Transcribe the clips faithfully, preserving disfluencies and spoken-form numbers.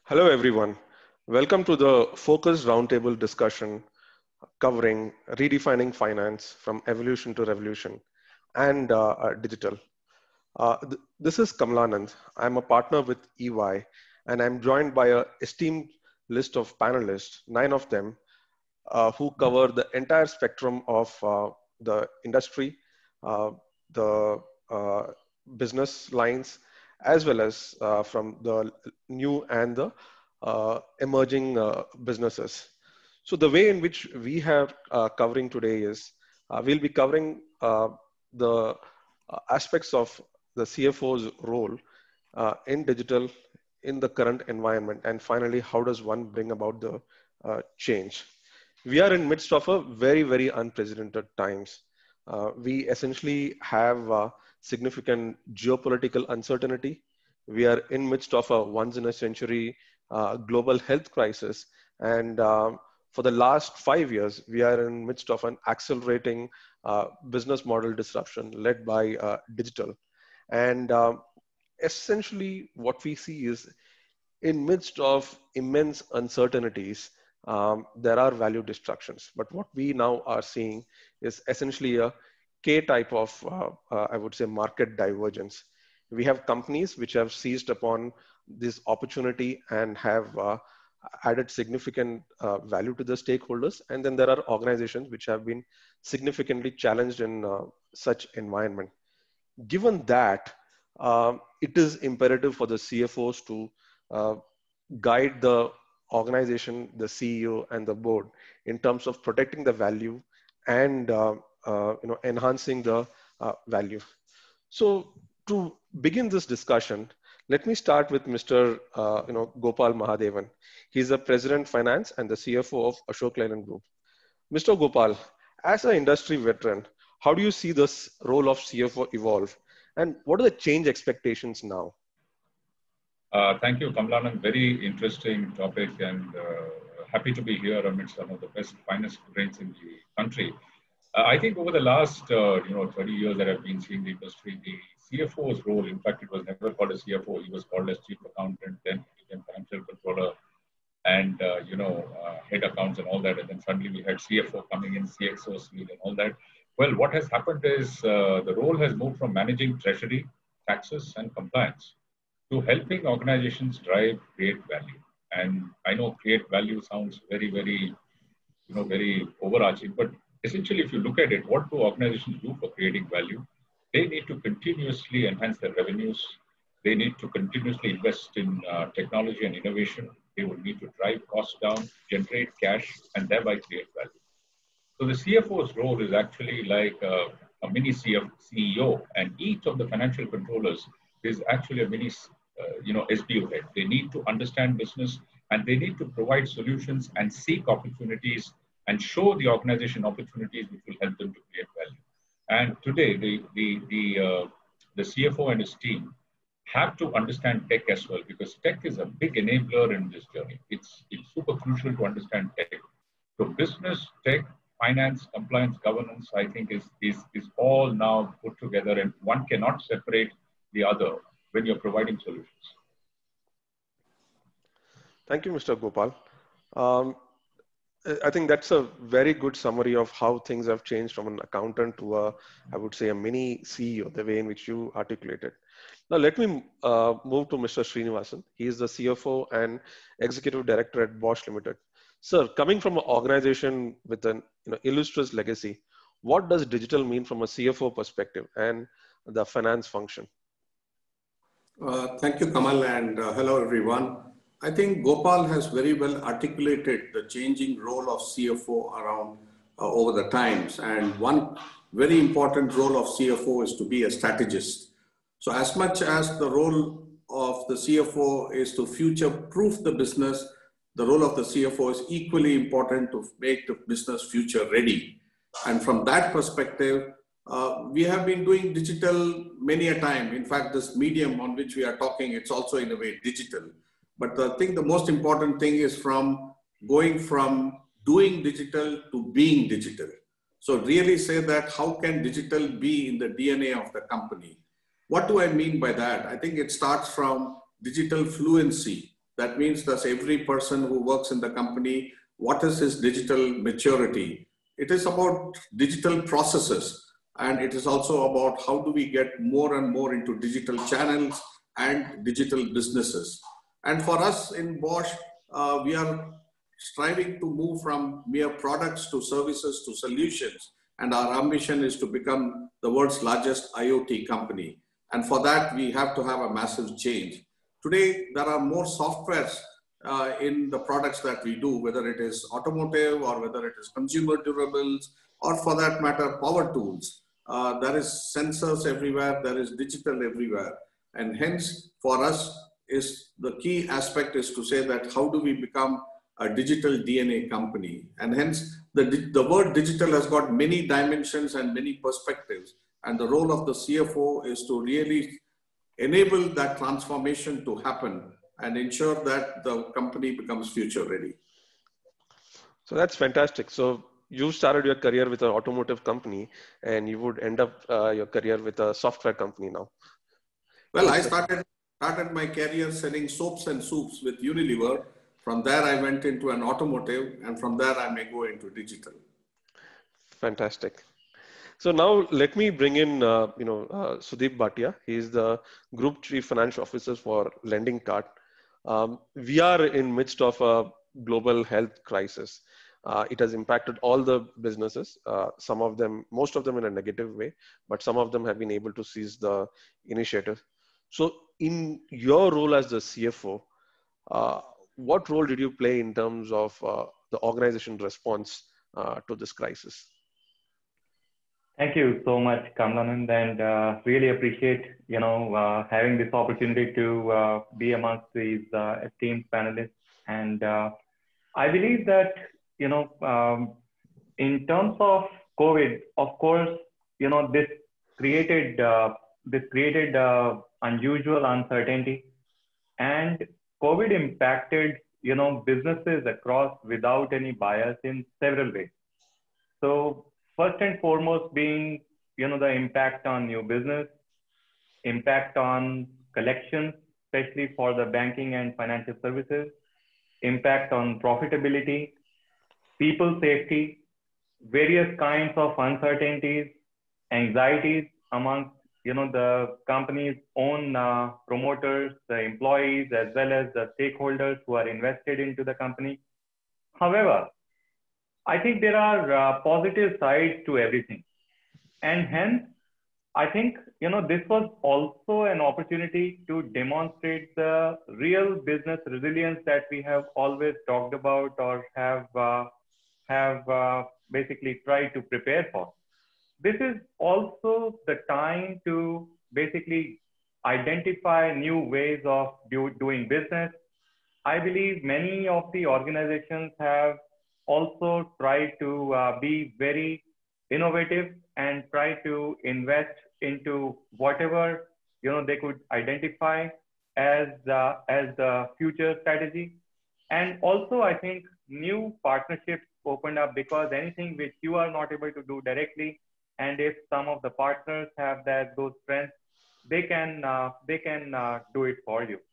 Hello, everyone. Welcome to the Focus Roundtable discussion covering redefining finance from evolution to revolution and uh, uh, digital. Uh, th- this is Kamlanand. I'm a partner with E Y, and I'm joined by a esteemed list of panelists, nine of them, uh, who cover the entire spectrum of uh, the industry, uh, the uh, business lines, as well as uh, from the new and the uh, emerging uh, businesses. So the way in which we have uh, covering today is uh, we'll be covering uh, the uh, aspects of the C F O's role uh, in digital in the current environment, and finally, how does one bring about the uh, change? We are in midst of a very, very unprecedented times. Uh, we essentially have uh, significant geopolitical uncertainty. We are in midst of a once in a century uh, global health crisis. And um, for the last five years, we are in midst of an accelerating uh, business model disruption led by uh, digital. And um, essentially what we see is in midst of immense uncertainties, um, there are value destructions. But what we now are seeing is essentially a K type of, uh, uh, I would say, market divergence. We have companies which have seized upon this opportunity and have uh, added significant uh, value to the stakeholders. And then there are organizations which have been significantly challenged in uh, such environment. Given that, um, it is imperative for the C F Os to uh, guide the organization, the C E O, and the board in terms of protecting the value and uh, uh, you know enhancing the uh, value. So to begin this discussion, let me start with Mister Uh, you know Gopal Mahadevan. He's the President Finance and the C F O of Ashok Leyland Group. Mister Gopal, as an industry veteran, how do you see this role of C F O evolve, and what are the change expectations now? Uh, thank you, Kamlanand. Very interesting topic, and uh, happy to be here amidst some of the best finest brains in the country. Uh, I think over the last uh, you know thirty years that I've been seeing the industry, the C F O's role, in fact, it was never called a C F O. He was called as chief accountant, then he became financial controller, and uh, you know uh, head accounts and all that. And then suddenly we had C F O coming in, C X O suite and all that. Well, what has happened is uh, the role has moved from managing treasury, taxes, and compliance to helping organizations drive create value. And I know create value sounds very, very, you know, very overarching, but essentially, if you look at it, what do organizations do for creating value? They need to continuously enhance their revenues. They need to continuously invest in uh, technology and innovation. They will need to drive costs down, generate cash, and thereby create value. So the C F O's role is actually like a, a mini C F, C E O, and each of the financial controllers is actually a mini, uh, you know, S B O head. They need to understand business and they need to provide solutions and seek opportunities and show the organization opportunities which will help them to create value. And today, the the the uh, the C F O and his team have to understand tech as well because tech is a big enabler in this journey. It's it's super crucial to understand tech. So business, tech, finance, compliance, governance, I think is, is, is all now put together and one cannot separate the other when you're providing solutions. Thank you, Mister Gopal. Um, I think that's a very good summary of how things have changed from an accountant to a, I would say, a mini C E O, the way in which you articulated. Now, let me uh, move to Mister Srinivasan. He is the C F O and Executive Director at Bosch Limited. Sir, coming from an organization with an you know, illustrious legacy, what does digital mean from a C F O perspective and the finance function? Uh, thank you, Kamal, and uh, hello, everyone. I think Gopal has very well articulated the changing role of C F O around uh, over the times. And one very important role of C F O is to be a strategist. So as much as the role of the C F O is to future-proof the business, the role of the C F O is equally important to make the business future ready. And from that perspective, uh, we have been doing digital many a time. In fact, this medium on which we are talking, it's also in a way digital. But I think the most important thing is from going from doing digital to being digital. So really say that how can digital be in the D N A of the company? What do I mean by that? I think it starts from digital fluency. That means that every person who works in the company, what is his digital maturity? It is about digital processes, and it is also about how do we get more and more into digital channels and digital businesses. And for us in Bosch, uh, we are striving to move from mere products to services to solutions. And our ambition is to become the world's largest I O T company. And for that, we have to have a massive change. Today, there are more softwares uh, in the products that we do, whether it is automotive or whether it is consumer durables, or for that matter, power tools. Uh, there is sensors everywhere, there is digital everywhere. And hence, for us, is the key aspect is to say that how do we become a digital D N A company? And hence, the, the word digital has got many dimensions and many perspectives. And the role of the C F O is to really enable that transformation to happen and ensure that the company becomes future ready. So that's fantastic. So you started your career with an automotive company, and you would end up uh, your career with a software company now. Well, I started, started my career selling soaps and soups with Unilever. From there, I went into an automotive, and from there, I may go into digital. Fantastic. So now let me bring in, uh, you know, uh, Sudeep Bhatia. He is the Group Chief Financial Officer for Lending Card. Um, we are in midst of a global health crisis. Uh, it has impacted all the businesses, uh, some of them, most of them in a negative way, but some of them have been able to seize the initiative. So in your role as the C F O, uh, what role did you play in terms of uh, the organization response uh, to this crisis? Thank you so much, Kamlanand, and uh, really appreciate, you know, uh, having this opportunity to uh, be amongst these uh, esteemed panelists. And uh, I believe that, you know, um, in terms of COVID, of course, you know, this created uh, this created uh, unusual uncertainty, and COVID impacted, you know, businesses across without any bias in several ways. So first and foremost being, you know, the impact on new business, impact on collections, especially for the banking and financial services, impact on profitability, people safety, various kinds of uncertainties, anxieties amongst, you know, the company's own uh, promoters, the employees, as well as the stakeholders who are invested into the company. However, I think there are uh, positive sides to everything. And hence, I think, you know, this was also an opportunity to demonstrate the real business resilience that we have always talked about or have, uh, have uh, basically tried to prepare for. This is also the time to basically identify new ways of do, doing business. I believe many of the organizations have also try to uh, be very innovative and try to invest into whatever, you know, they could identify as uh, as the future strategy. And also, I think new partnerships opened up, because anything which you are not able to do directly, and if some of the partners have that those strengths, they can uh, they can uh, do it for you.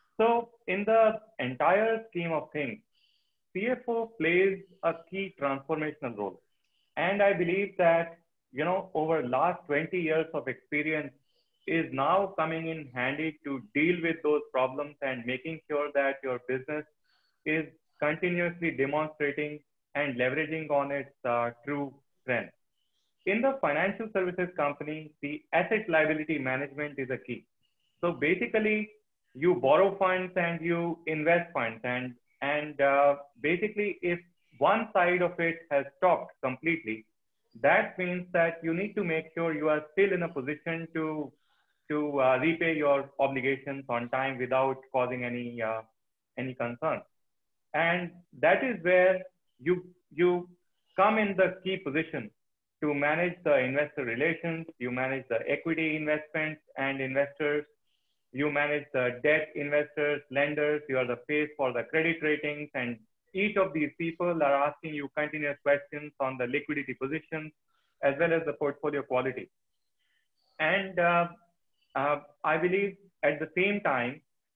So in the entire scheme of things, C F O plays a key transformational role. And I believe that, you know, over last twenty years of experience is now coming in handy to deal with those problems and making sure that your business is continuously demonstrating and leveraging on its uh, true strength. In the financial services company, the asset liability management is a key. So basically, you borrow funds and you invest funds, and and uh, basically, if one side of it has stopped completely, that means that you need to make sure you are still in a position to to uh, repay your obligations on time without causing any uh, any concern. And that is where you you come in the key position to manage the investor relations, you manage the equity investments and investors, you manage the debt investors, lenders, you are the face for the credit ratings, and each of these people are asking you continuous questions on the liquidity position as well as the portfolio quality. And uh, uh, I believe at the same time,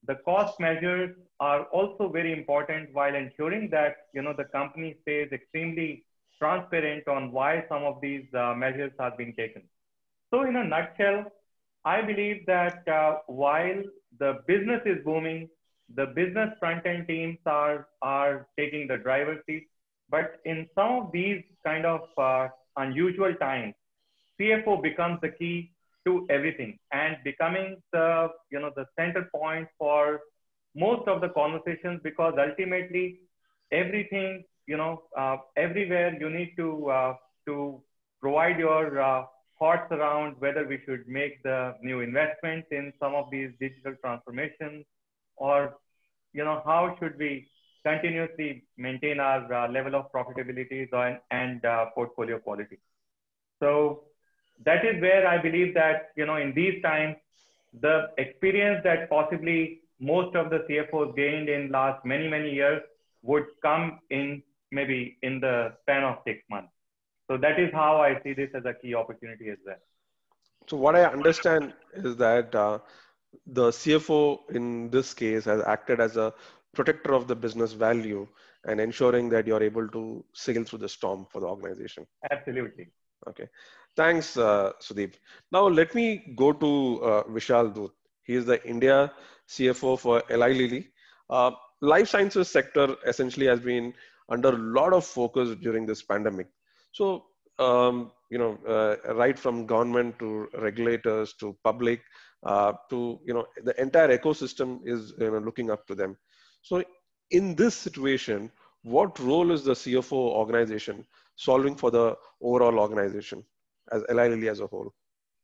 the cost measures are also very important while ensuring that, you know, the company stays extremely transparent on why some of these uh, measures are being taken. So in a nutshell, I believe that uh, while the business is booming, the business front-end teams are, are taking the driver's seat. But in some of these kind of uh, unusual times, C F O becomes the key to everything and becoming the, you know, the center point for most of the conversations, because ultimately everything, you know, uh, everywhere you need to, uh, to provide your uh, thoughts around whether we should make the new investments in some of these digital transformations, or, you know, how should we continuously maintain our uh, level of profitability and, and uh, portfolio quality. So that is where I believe that, you know, in these times, the experience that possibly most of the C F Os gained in last many, many years would come in maybe in the span of six months. So that is how I see this as a key opportunity as well. So what I understand is that uh, the C F O in this case has acted as a protector of the business value and ensuring that you're able to sail through the storm for the organization. Absolutely. Okay. Thanks, uh, Sudeep. Now let me go to uh, Vishal Dhoot. He is the India C F O for Eli Lilly. Uh, life sciences sector essentially has been under a lot of focus during this pandemic. So, um, you know, uh, right from government to regulators to public uh, to, you know, the entire ecosystem is, you know, looking up to them. So in this situation, what role is the C F O organization solving for the overall organization as Eli Lilly as a whole?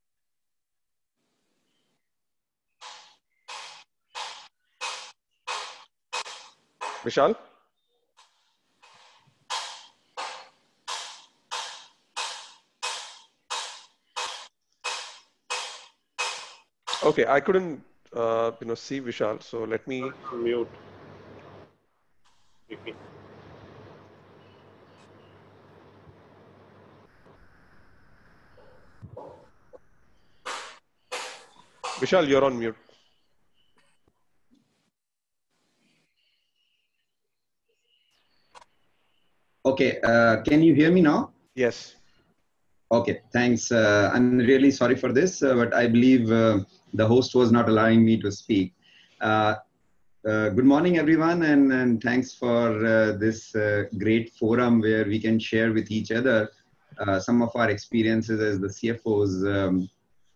Vishal? Okay, I couldn't, uh, you know, see Vishal, so let me mute. Vishal, you're on mute. Okay, uh, can you hear me now? Yes. Okay, thanks. Uh, I'm really sorry for this, uh, but I believe uh, the host was not allowing me to speak. Uh, uh, good morning, everyone, and, and thanks for uh, this uh, great forum where we can share with each other uh, some of our experiences as the C F Os. Um,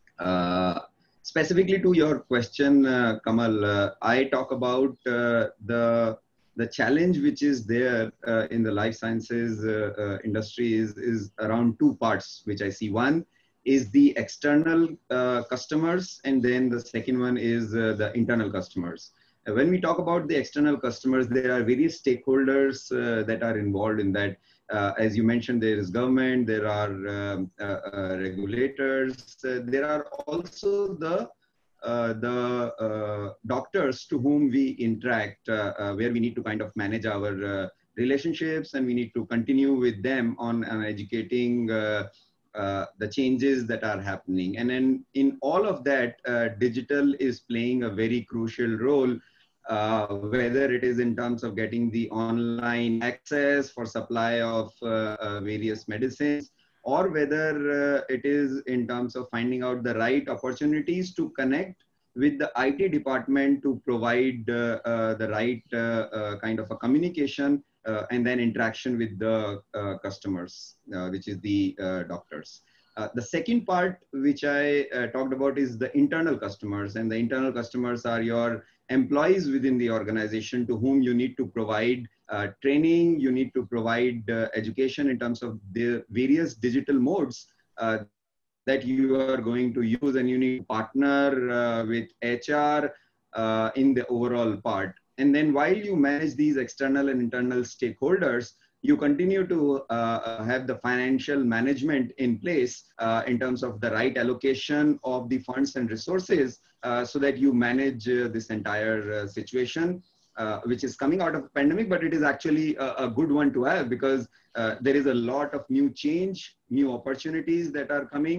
uh, specifically to your question, uh, Kamal, uh, I talk about uh, the the challenge which is there uh, in the life sciences uh, uh, industry is, is around two parts, which I see. One is the external uh, customers, and then the second one is uh, the internal customers. Uh, when we talk about the external customers, there are various stakeholders uh, that are involved in that. Uh, as you mentioned, there is government, there are um, uh, uh, regulators, uh, there are also the Uh, the uh, doctors to whom we interact, uh, uh, where we need to kind of manage our uh, relationships, and we need to continue with them on, on educating uh, uh, the changes that are happening. And then in all of that, uh, digital is playing a very crucial role, uh, whether it is in terms of getting the online access for supply of uh, uh, various medicines, or whether uh, it is in terms of finding out the right opportunities to connect with the I T department to provide uh, uh, the right uh, uh, kind of a communication uh, and then interaction with the uh, customers, uh, which is the uh, doctors. Uh, the second part, which I uh, talked about, is the internal customers, and the internal customers are your employees within the organization to whom you need to provide uh, training, you need to provide uh, education in terms of the various digital modes uh, that you are going to use, and you need to partner uh, with H R uh, in the overall part. And then while you manage these external and internal stakeholders, you continue to uh, have the financial management in place uh, in terms of the right allocation of the funds and resources uh, so that you manage uh, this entire uh, situation, uh, which is coming out of the pandemic, but it is actually a, a good one to have, because uh, there is a lot of new change, new opportunities that are coming.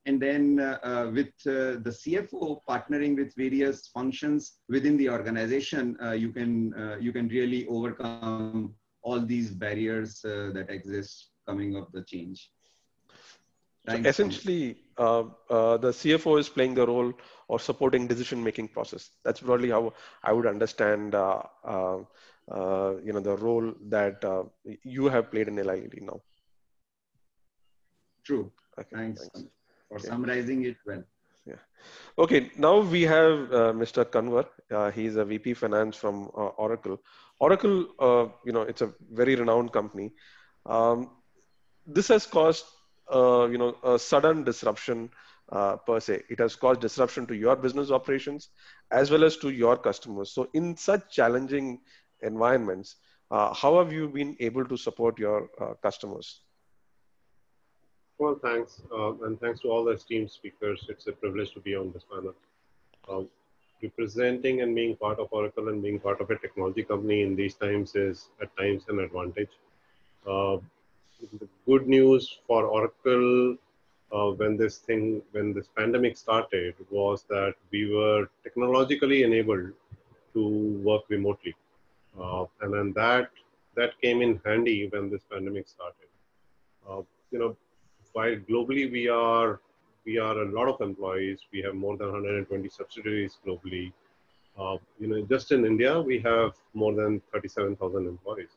and then uh, uh, with uh, the C F O partnering with various functions within the organization, uh, you can uh, you can really overcome all these barriers uh, that exist coming of the change. Thanks, so essentially, uh, uh, the C F O is playing the role or supporting decision-making process. That's broadly how I would understand, uh, uh, uh, you know, the role that uh, you have played in L I D now. True. Okay, thanks, thanks for okay. summarizing it well. Yeah. Okay. Now we have uh, Mister Kanwar. Uh, he's a V P Finance from uh, Oracle. Oracle, uh, you know, it's a very renowned company. Um, this has caused, uh, you know, a sudden disruption uh, per se. It has caused disruption to your business operations as well as to your customers. So in such challenging environments, uh, how have you been able to support your uh, customers? Well, thanks. Uh, and thanks to all the esteemed speakers. It's a privilege to be on this panel. Uh, representing and being part of Oracle and being part of a technology company in these times is at times an advantage. Uh, the good news for Oracle uh, when this thing, when this pandemic started was that we were technologically enabled to work remotely. Uh, and then that, that came in handy when this pandemic started. Uh, you know, while globally we are we are a lot of employees, we have more than one hundred twenty subsidiaries globally. Uh, you know, just in India we have more than thirty-seven thousand employees,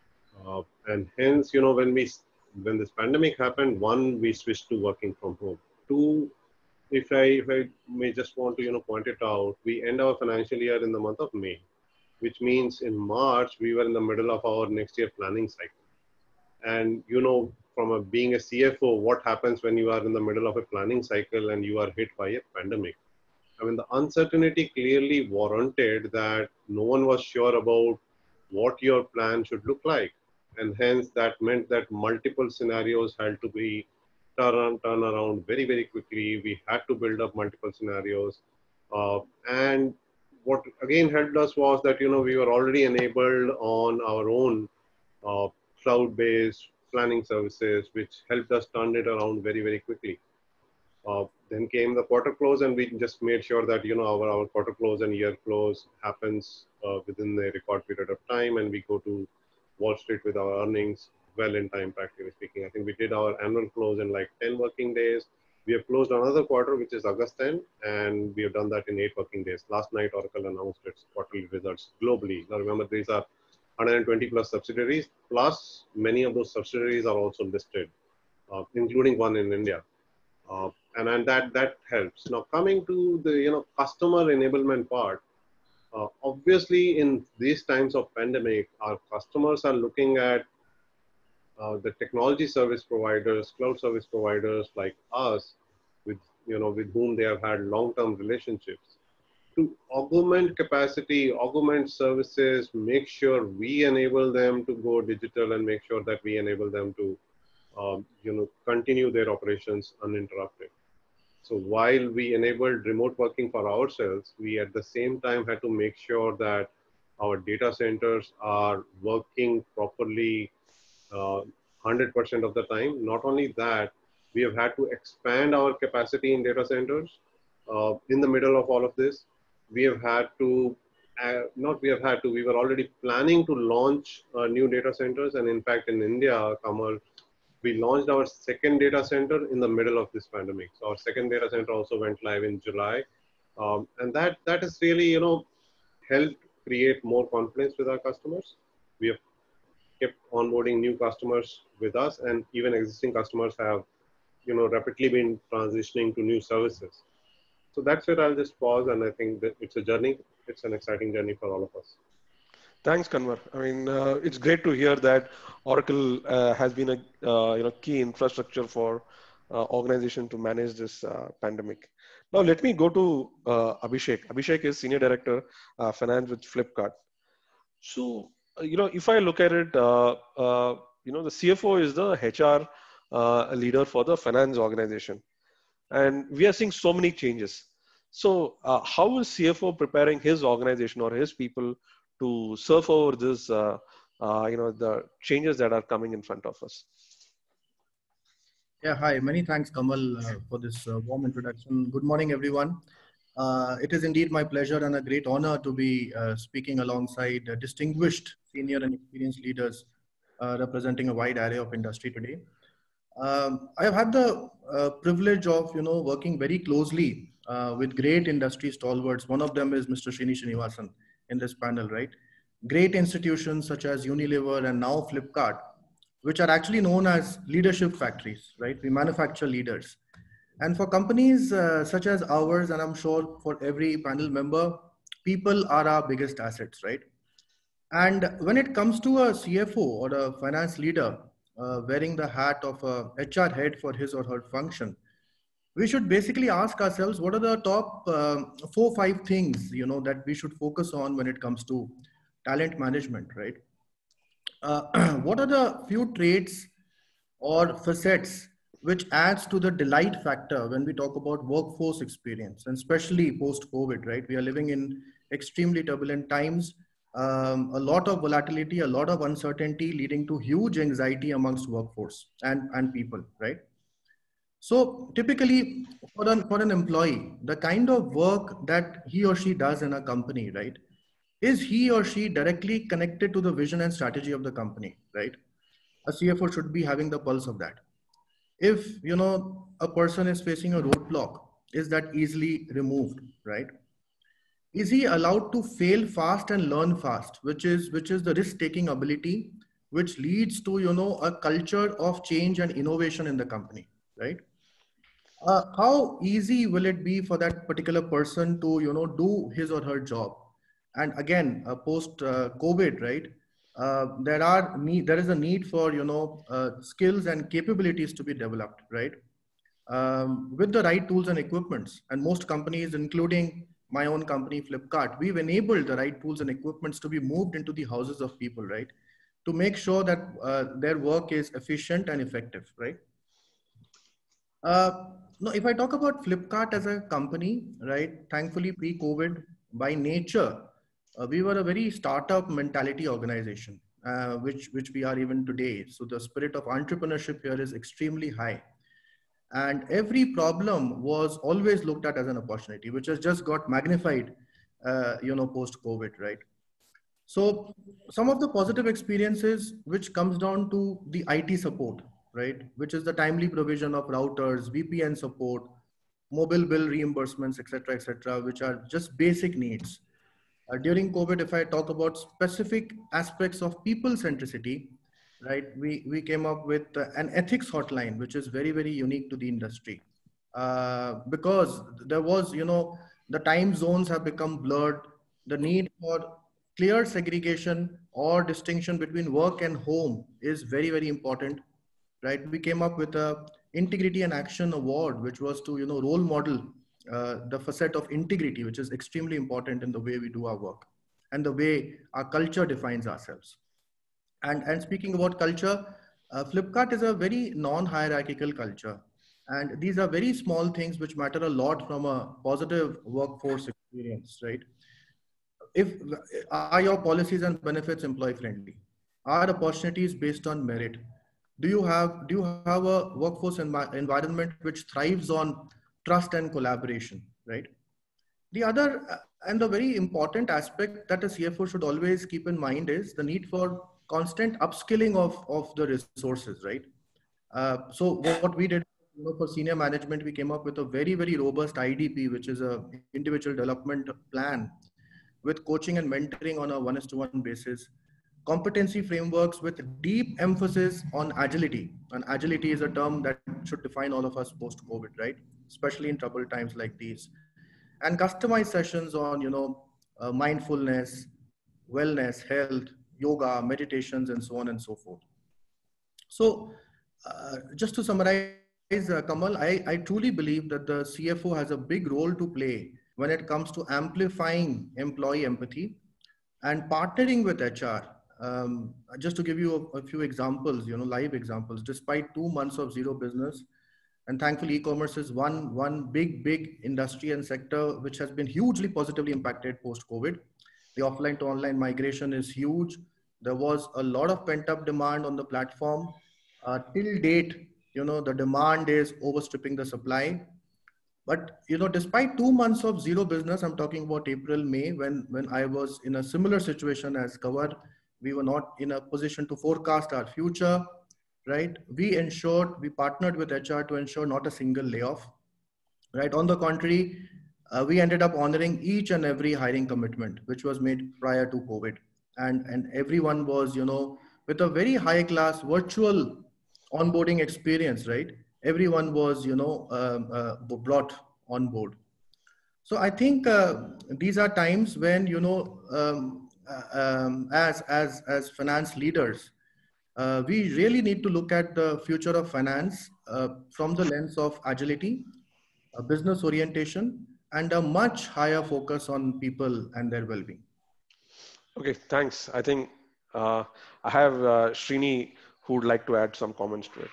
uh, and hence, you know, when we when this pandemic happened, one, we switched to working from home. Two, if I if I may just want to you know point it out, we end our financial year in the month of May, which means in March we were in the middle of our next year planning cycle. And, you know, from a, being a C F O, what happens when you are in the middle of a planning cycle and you are hit by a pandemic? I mean, the uncertainty clearly warranted that no one was sure about what your plan should look like. And hence that meant that multiple scenarios had to be turn, turn around very, very quickly. We had to build up multiple scenarios. Uh, and what again helped us was that, you know, we were already enabled on our own uh, cloud-based planning services, which helped us turn it around very, very quickly. Uh, then came the quarter close, and we just made sure that you know our, our quarter close and year close happens uh, within the record period of time, and we go to Wall Street with our earnings well in time, practically speaking. I think we did our annual close in like ten working days. We have closed another quarter, which is August tenth, and we have done that in eight working days. Last night, Oracle announced its quarterly results globally. Now remember, these are one hundred twenty plus subsidiaries, plus many of those subsidiaries are also listed, uh, including one in India. Uh, and, and that, that helps. Now coming to the you know customer enablement part, uh, obviously in these times of pandemic, our customers are looking at uh, the technology service providers, cloud service providers like us, with you know with whom they have had long-term relationships, to augment capacity, augment services, make sure we enable them to go digital and make sure that we enable them to, um, you know, continue their operations uninterrupted. So while we enabled remote working for ourselves, we at the same time had to make sure that our data centers are working properly uh, one hundred percent of the time. Not only that, we have had to expand our capacity in data centers. Uh, in the middle of all of this, we have had to, uh, not we have had to, we were already planning to launch uh, new data centers. And in fact, in India, Kamal, we launched our second data center in the middle of this pandemic. So our second data center also went live in July. Um, and that, that has really, you know, helped create more confidence with our customers. We have kept onboarding new customers with us, and even existing customers have, you know, rapidly been transitioning to new services. So that's where I'll just pause, and I think that it's a journey. It's an exciting journey for all of us. Thanks, Kanwar. I mean, uh, it's great to hear that Oracle uh, has been a uh, you know key infrastructure for uh, organization to manage this uh, pandemic. Now, let me go to uh, Abhishek. Abhishek is Senior Director, uh, Finance with Flipkart. So, uh, you know, if I look at it, uh, uh, you know, the C F O is the H R uh, leader for the finance organization, and we are seeing so many changes. So, uh, how is C F O preparing his organization or his people to surf over this, uh, uh, you know, the changes that are coming in front of us? Yeah, hi. Many thanks, Kamal, uh, for this uh, warm introduction. Good morning, everyone. Uh, it is indeed my pleasure and a great honor to be uh, speaking alongside uh, distinguished senior and experienced leaders uh, representing a wide array of industry today. Um, I have had the uh, privilege of, you know, working very closely uh, with great industry stalwarts. One of them is Mister Srini Srinivasan in this panel, right? Great institutions such as Unilever and now Flipkart, which are actually known as leadership factories, right? We manufacture leaders. And for companies uh, such as ours, and I'm sure for every panel member, people are our biggest assets, right? And when it comes to a C F O or a finance leader uh, wearing the hat of a H R head for his or her function, we should basically ask ourselves what are the top um, four, five things, you know, that we should focus on when it comes to talent management, right? Uh, what are the few traits or facets which adds to the delight factor when we talk about workforce experience, and especially post-COVID, right? We are living in extremely turbulent times, um, a lot of volatility, a lot of uncertainty leading to huge anxiety amongst workforce and, and people, right? So typically for an, for an employee, the kind of work that he or she does in a company, right? Is he or she directly connected to the vision and strategy of the company, right? A C F O should be having the pulse of that. If, you know, a person is facing a roadblock, is that easily removed, right? Is he allowed to fail fast and learn fast, which is which is the risk-taking ability, which leads to, you know, a culture of change and innovation in the company, right? Uh, how easy will it be for that particular person to, you know, do his or her job? And again, uh, post uh, COVID, right? Uh, there are need, there is a need for, you know, uh, skills and capabilities to be developed, right? Um, with the right tools and equipments. And most companies, including my own company, Flipkart, we've enabled the right tools and equipments to be moved into the houses of people, right? To make sure that uh, their work is efficient and effective, right? Uh, no, if I talk about Flipkart as a company, right, thankfully pre-COVID, by nature, uh, we were a very startup mentality organization, uh, which, which we are even today. So the spirit of entrepreneurship here is extremely high. And every problem was always looked at as an opportunity, which has just got magnified, uh, you know, post-COVID, right? So some of the positive experiences, which comes down to the I T support, right? Which is the timely provision of routers, V P N support, mobile bill reimbursements, et cetera, et cetera, which are just basic needs. Uh, during COVID, if I talk about specific aspects of people centricity, right, we, we came up with uh, an ethics hotline, which is very, very unique to the industry. Uh, because there was, you know, the time zones have become blurred, the need for clear segregation or distinction between work and home is very, very important, right? We came up with a integrity and action award, which was to, you know, role model uh, the facet of integrity, which is extremely important in the way we do our work and the way our culture defines ourselves. And, and speaking about culture, uh, Flipkart is a very non-hierarchical culture. And these are very small things which matter a lot from a positive workforce experience, right? If are your policies and benefits employee friendly? Are opportunities based on merit? Do you have do you have a workforce envi environment which thrives on trust and collaboration, right? The other uh, and the very important aspect that a C F O should always keep in mind is the need for constant upskilling of, of the resources, right? Uh, so what we did, you know, for senior management, we came up with a very, very robust I D P, which is a individual development plan with coaching and mentoring on a one is to one basis, competency frameworks with deep emphasis on agility. And agility is a term that should define all of us post-COVID, right? Especially in troubled times like these. And customized sessions on, you know, uh, mindfulness, wellness, health, yoga, meditations, and so on and so forth. So uh, just to summarize, uh, Kamal, I, I truly believe that the C F O has a big role to play when it comes to amplifying employee empathy and partnering with H R. Um, just to give you a, a few examples, you know, live examples, despite two months of zero business, and thankfully e-commerce is one, one big, big industry and sector which has been hugely positively impacted post-COVID. The offline to online migration is huge. There was a lot of pent-up demand on the platform. Uh, till date, you know, the demand is overstripping the supply. But, you know, despite two months of zero business, I'm talking about April, May, when, when I was in a similar situation as Kanwar, we were not in a position to forecast our future, right? We ensured, we partnered with H R to ensure not a single layoff, right? On the contrary, uh, we ended up honoring each and every hiring commitment, which was made prior to COVID. And, and everyone was, you know, with a very high class virtual onboarding experience, right? Everyone was, you know, um, uh, brought on board. So I think uh, these are times when, you know, um, uh, um, as, as, as finance leaders, uh, we really need to look at the future of finance uh, from the lens of agility, uh, business orientation, and a much higher focus on people and their well-being. Okay, thanks. I think uh, I have uh, Srini who would like to add some comments to it.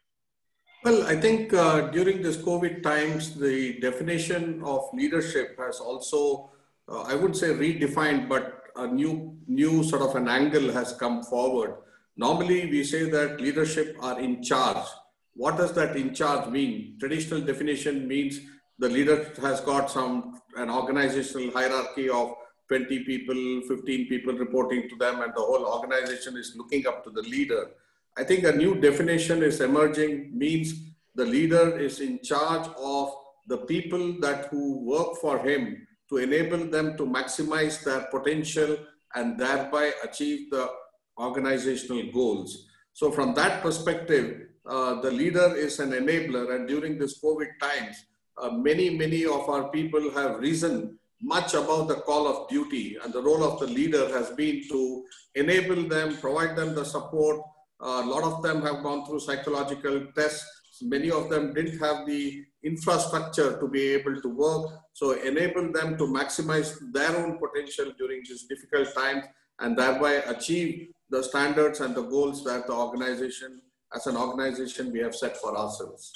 Well, I think uh, during this COVID times, the definition of leadership has also, uh, I would say redefined, but a new, new sort of an angle has come forward. Normally, we say that leadership are in charge. What does that in charge mean? Traditional definition means the leader has got some, an organizational hierarchy of twenty people, fifteen people reporting to them, and the whole organization is looking up to the leader. I think a new definition is emerging, means the leader is in charge of the people that who work for him to enable them to maximize their potential and thereby achieve the organizational goals. So from that perspective, uh, the leader is an enabler, and during this COVID times, uh, many, many of our people have risen much above the call of duty, and the role of the leader has been to enable them, provide them the support. Uh, a lot of them have gone through psychological tests. Many of them didn't have the infrastructure to be able to work. So enable them to maximize their own potential during these difficult times and thereby achieve the standards and the goals that the organization, as an organization, we have set for ourselves.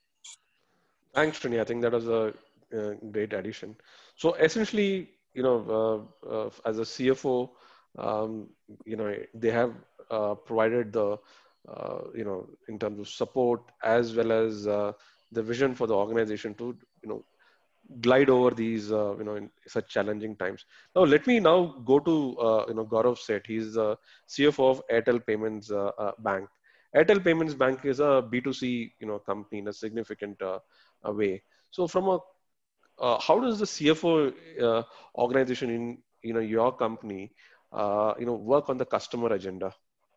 Thanks, Srini. I think that was a uh, great addition. So essentially, you know, uh, uh, as a C F O, um, you know, they have uh, provided the, uh, you know, in terms of support as well as uh, the vision for the organization to, you know, glide over these, uh, you know, in such challenging times. Now, let me now go to, uh, you know, Gaurav Seth. He's the C F O of Airtel Payments uh, uh, Bank. Airtel Payments Bank is a B two C, you know, company in a significant uh, uh, way. So from a, uh, how does the C F O uh, organization in, you know, your company, uh, you know, work on the customer agenda?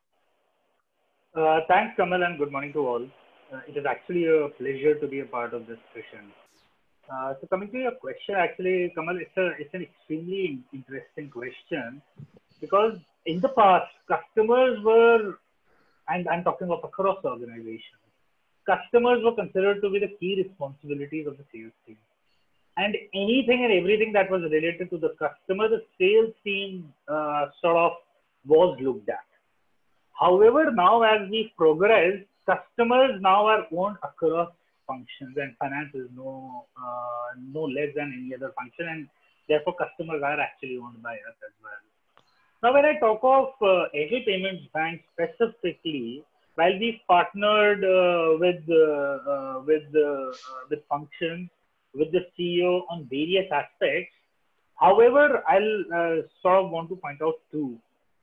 Uh, thanks, Kamal, and good morning to all. Uh, it is actually a pleasure to be a part of this session. Uh, so coming to your question, actually, Kamal, it's, a, it's an extremely interesting question because in the past, customers were, and I'm talking of across the organization, customers were considered to be the key responsibilities of the sales team. And anything and everything that was related to the customer, the sales team uh, sort of was looked at. However, now as we progress, customers now are owned across functions, and finance is no uh, no less than any other function, and therefore customers are actually owned by us as well. Now, when I talk of uh, Airtel Payments Bank specifically, while we partnered uh, with uh, uh, with uh, uh, with functions, with the C E O on various aspects, however, I'll uh, sort of want to point out two.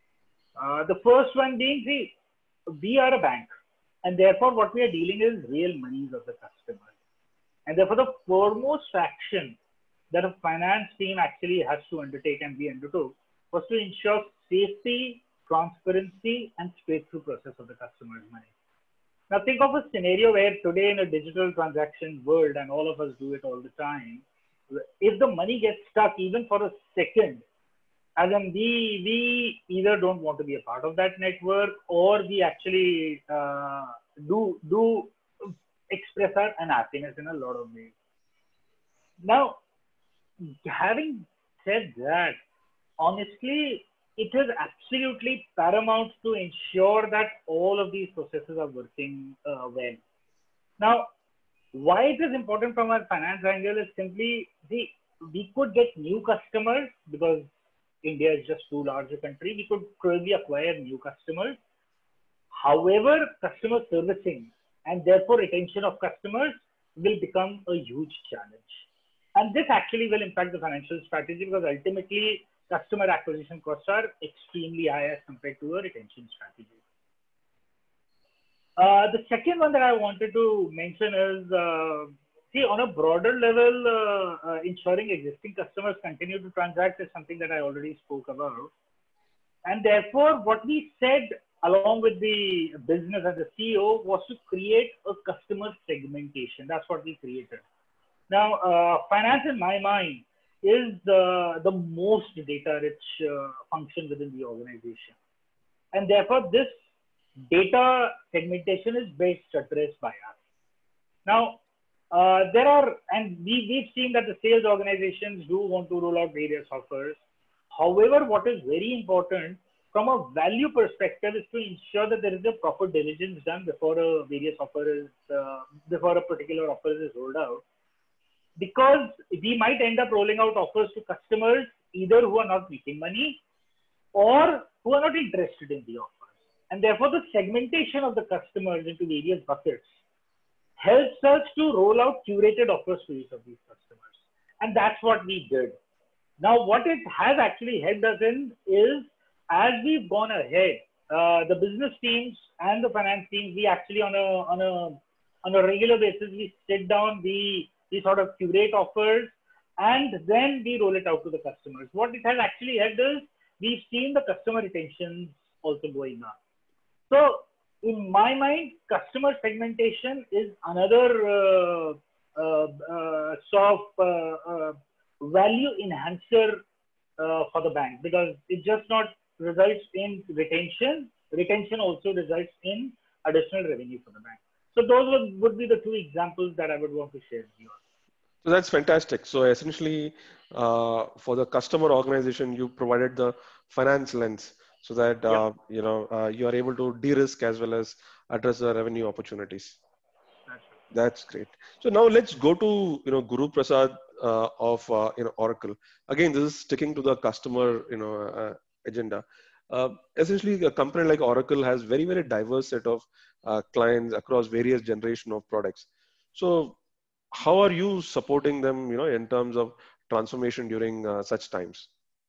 Uh, the first one being, see, we are a bank, and therefore what we are dealing is real monies of the customers. And therefore the foremost action that a finance team actually has to undertake, and we undertook, was to ensure safety, transparency, and straight-through process of the customer's money. Now think of a scenario where today in a digital transaction world, and all of us do it all the time, if the money gets stuck even for a second, as in we, we either don't want to be a part of that network, or we actually uh, do, do express our unhappiness in a lot of ways. Now, having said that, honestly, it is absolutely paramount to ensure that all of these processes are working uh, well. Now, why it is important from our finance angle is simply, the, we could get new customers because India is just too large a country. We could probably acquire new customers. However, customer servicing and therefore retention of customers will become a huge challenge. And this actually will impact the financial strategy because ultimately customer acquisition costs are extremely high as compared to a retention strategy. Uh, the second one that I wanted to mention is, uh, see, on a broader level, uh, uh, ensuring existing customers continue to transact is something that I already spoke about. And therefore, what we said along with the business and the C E O was to create a customer segmentation. That's what we created. Now, uh, finance in my mind is uh, the most data-rich uh, function within the organization. And therefore, this data segmentation is best addressed by us. Now, uh, there are, and we, we've seen that the sales organizations do want to roll out various offers. However, what is very important from a value perspective is to ensure that there is a proper diligence done before a various offer is, uh, before a particular offer is rolled out. Because we might end up rolling out offers to customers either who are not making money or who are not interested in the offers. And therefore, the segmentation of the customers into various buckets helps us to roll out curated offers to each of these customers. And that's what we did. Now, what it has actually helped us in is, as we've gone ahead, uh, the business teams and the finance teams, we actually on a, on a, on a regular basis, we sit down, we we sort of curate offers, and then we roll it out to the customers. What it has actually helped is, we've seen the customer retention also going up. So in my mind, customer segmentation is another uh, uh, uh, sort of uh, uh, value enhancer uh, for the bank, because it just not results in retention, retention also results in additional revenue for the bank. So those would, would be the two examples that I would want to share with you. So that's fantastic. So essentially, uh, for the customer organization, you provided the finance lens so that uh, yeah. you know uh, you are able to de-risk as well as address the revenue opportunities. That's, right. That's great. So now let's go to you know Guru Prasad uh, of uh, you know Oracle. Again, this is sticking to the customer you know uh, agenda. Uh, essentially, a company like Oracle has very very diverse set of uh, clients across various generation of products. So how are you supporting them, you know, in terms of transformation during uh, such times?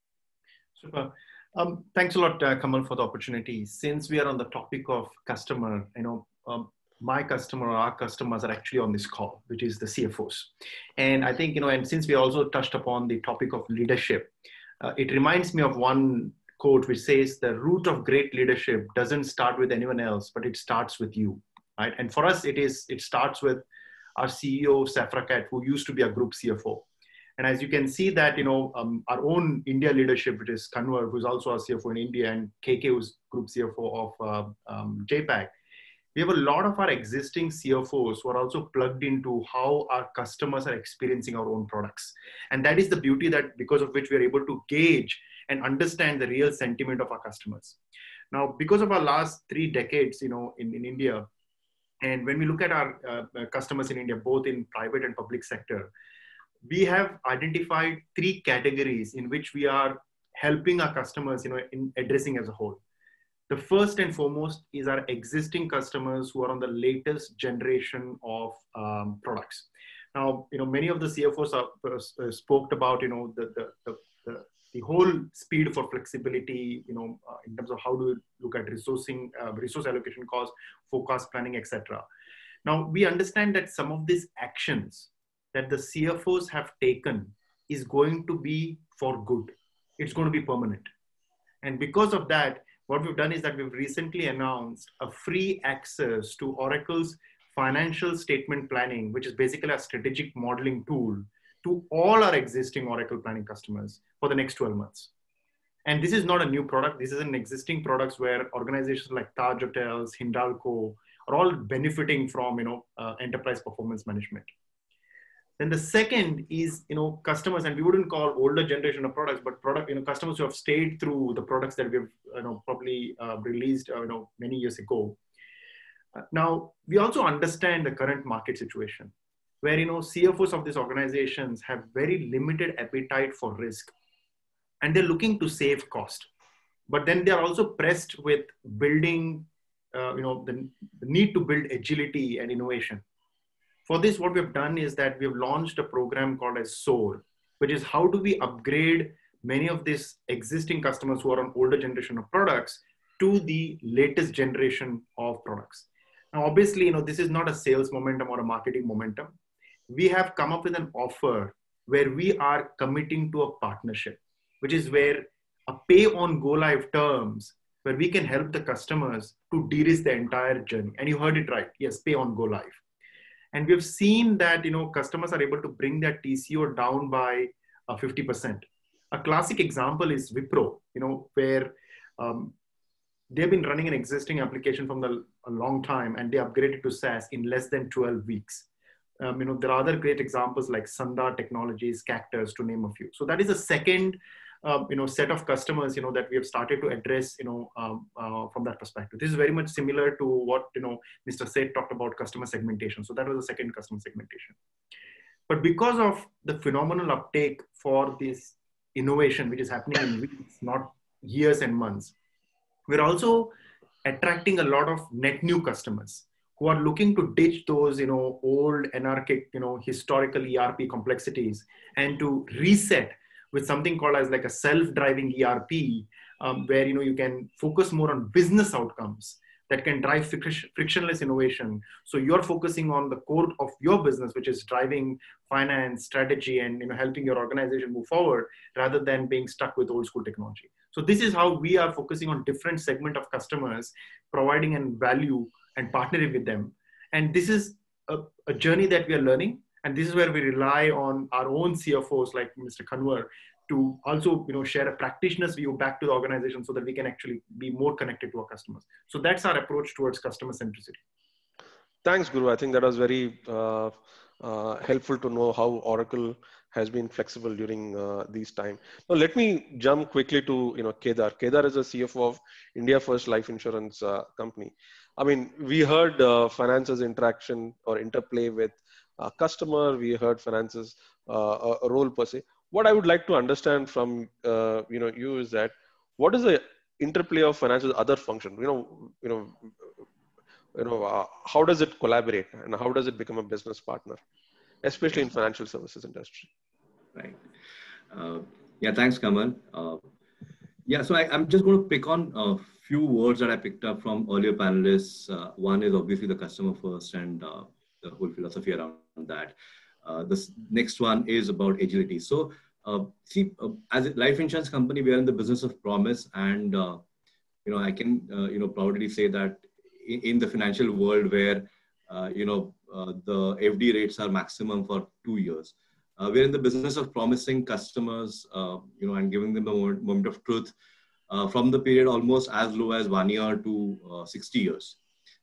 Super. Um, thanks a lot, uh, Kamal, for the opportunity. Since we are on the topic of customer, you know, um, my customer or our customers are actually on this call, which is the C F Os. And I think, you know, and since we also touched upon the topic of leadership, uh, it reminds me of one quote which says the root of great leadership doesn't start with anyone else, but it starts with you, right? And for us, it is, it starts with our C E O, Safra Cat, who used to be a group C F O. And as you can see that, you know, um, our own India leadership, which is Kanwar, who's also our C F O in India, and K K, who's group C F O of uh, um, J PAC. We have a lot of our existing C F Os who are also plugged into how our customers are experiencing our own products. And that is the beauty that because of which we are able to gauge and understand the real sentiment of our customers. Now, because of our last three decades, you know, in, in India, and when we look at our uh, customers in India, both in private and public sector, we have identified three categories in which we are helping our customers, you know, in addressing as a whole. The first and foremost is our existing customers who are on the latest generation of um, products. Now, you know, many of the C F Os are, uh, spoke about, you know, the, the, the, the the whole speed for flexibility, you know, uh, in terms of how do we look at resourcing, uh, resource allocation costs, forecast planning, et cetera. Now, we understand that some of these actions that the C F Os have taken is going to be for good. It's going to be permanent. And because of that, what we've done is that we've recently announced a free access to Oracle's financial statement planning, which is basically a strategic modeling tool, to all our existing Oracle planning customers for the next twelve months. And this is not a new product. This is an existing products where organizations like Taj Hotels, Hindalco are all benefiting from, you know, uh, enterprise performance management. Then the second is, you know, customers, and we wouldn't call older generation of products, but product, you know, customers who have stayed through the products that we've, you know, probably uh, released, uh, you know, many years ago. Uh, now, we also understand the current market situation, where, you know, C F Os of these organizations have very limited appetite for risk, and they're looking to save cost. But then they're also pressed with building uh, you know, the, the need to build agility and innovation. For this, what we've done is that we've launched a program called as SOAR, which is how do we upgrade many of these existing customers who are on older generation of products to the latest generation of products. Now, obviously, you know, this is not a sales momentum or a marketing momentum. We have come up with an offer where we are committing to a partnership, which is where a pay on go live terms, where we can help the customers to de-risk the entire journey. And you heard it right. Yes, pay on go live. And we've seen that, you know, customers are able to bring that T C O down by uh, fifty percent. A classic example is Wipro, you know, where um, they've been running an existing application from the, a long time, and they upgraded to SaaS in less than twelve weeks. Um, you know, there are other great examples like Sanda Technologies, Cactus, to name a few. So that is a second, uh, you know, set of customers, you know, that we have started to address, you know, um, uh, from that perspective. This is very much similar to what, you know, Mister Seth talked about customer segmentation. So that was the second customer segmentation. But because of the phenomenal uptake for this innovation, which is happening in weeks, not years and months, we're also attracting a lot of net new customers who are looking to ditch those, you know, old anarchic, you know, historical E R P complexities and to reset with something called as like a self-driving E R P, um, where, you know, you can focus more on business outcomes that can drive friction, frictionless innovation. So you're focusing on the core of your business, which is driving finance, strategy, and, you know, helping your organization move forward rather than being stuck with old school technology. So this is how we are focusing on different segment of customers, providing an value and partnering with them. And this is a, a journey that we are learning. And this is where we rely on our own C F Os like Mister Kanwar to also, you know, share a practitioner's view back to the organization so that we can actually be more connected to our customers. So that's our approach towards customer centricity. Thanks, Guru. I think that was very uh, uh, helpful to know how Oracle has been flexible during uh, these times. Now, let me jump quickly to, you know, Kedar. Kedar is a C F O of India First Life Insurance uh, Company. I mean, we heard uh, finance's interaction or interplay with uh, customer. We heard finance's uh, a role per se. What I would like to understand from uh, you know you is that what is the interplay of finance's other function? You know, you know, you know, uh, how does it collaborate and how does it become a business partner, especially in financial services industry? Right. Uh, yeah. Thanks, Kamal. Uh, yeah. So I, I'm just going to pick on a few words that I picked up from earlier panelists. Uh, one is obviously the customer first and uh, the whole philosophy around that. Uh, the next one is about agility. So, uh, see, uh, as a life insurance company, we are in the business of promise, and uh, you know, I can uh, you know proudly say that in, in the financial world, where uh, you know uh, the F D rates are maximum for two years, uh, we're in the business of promising customers, uh, you know, and giving them the moment of truth uh, from the period almost as low as one year to uh, sixty years.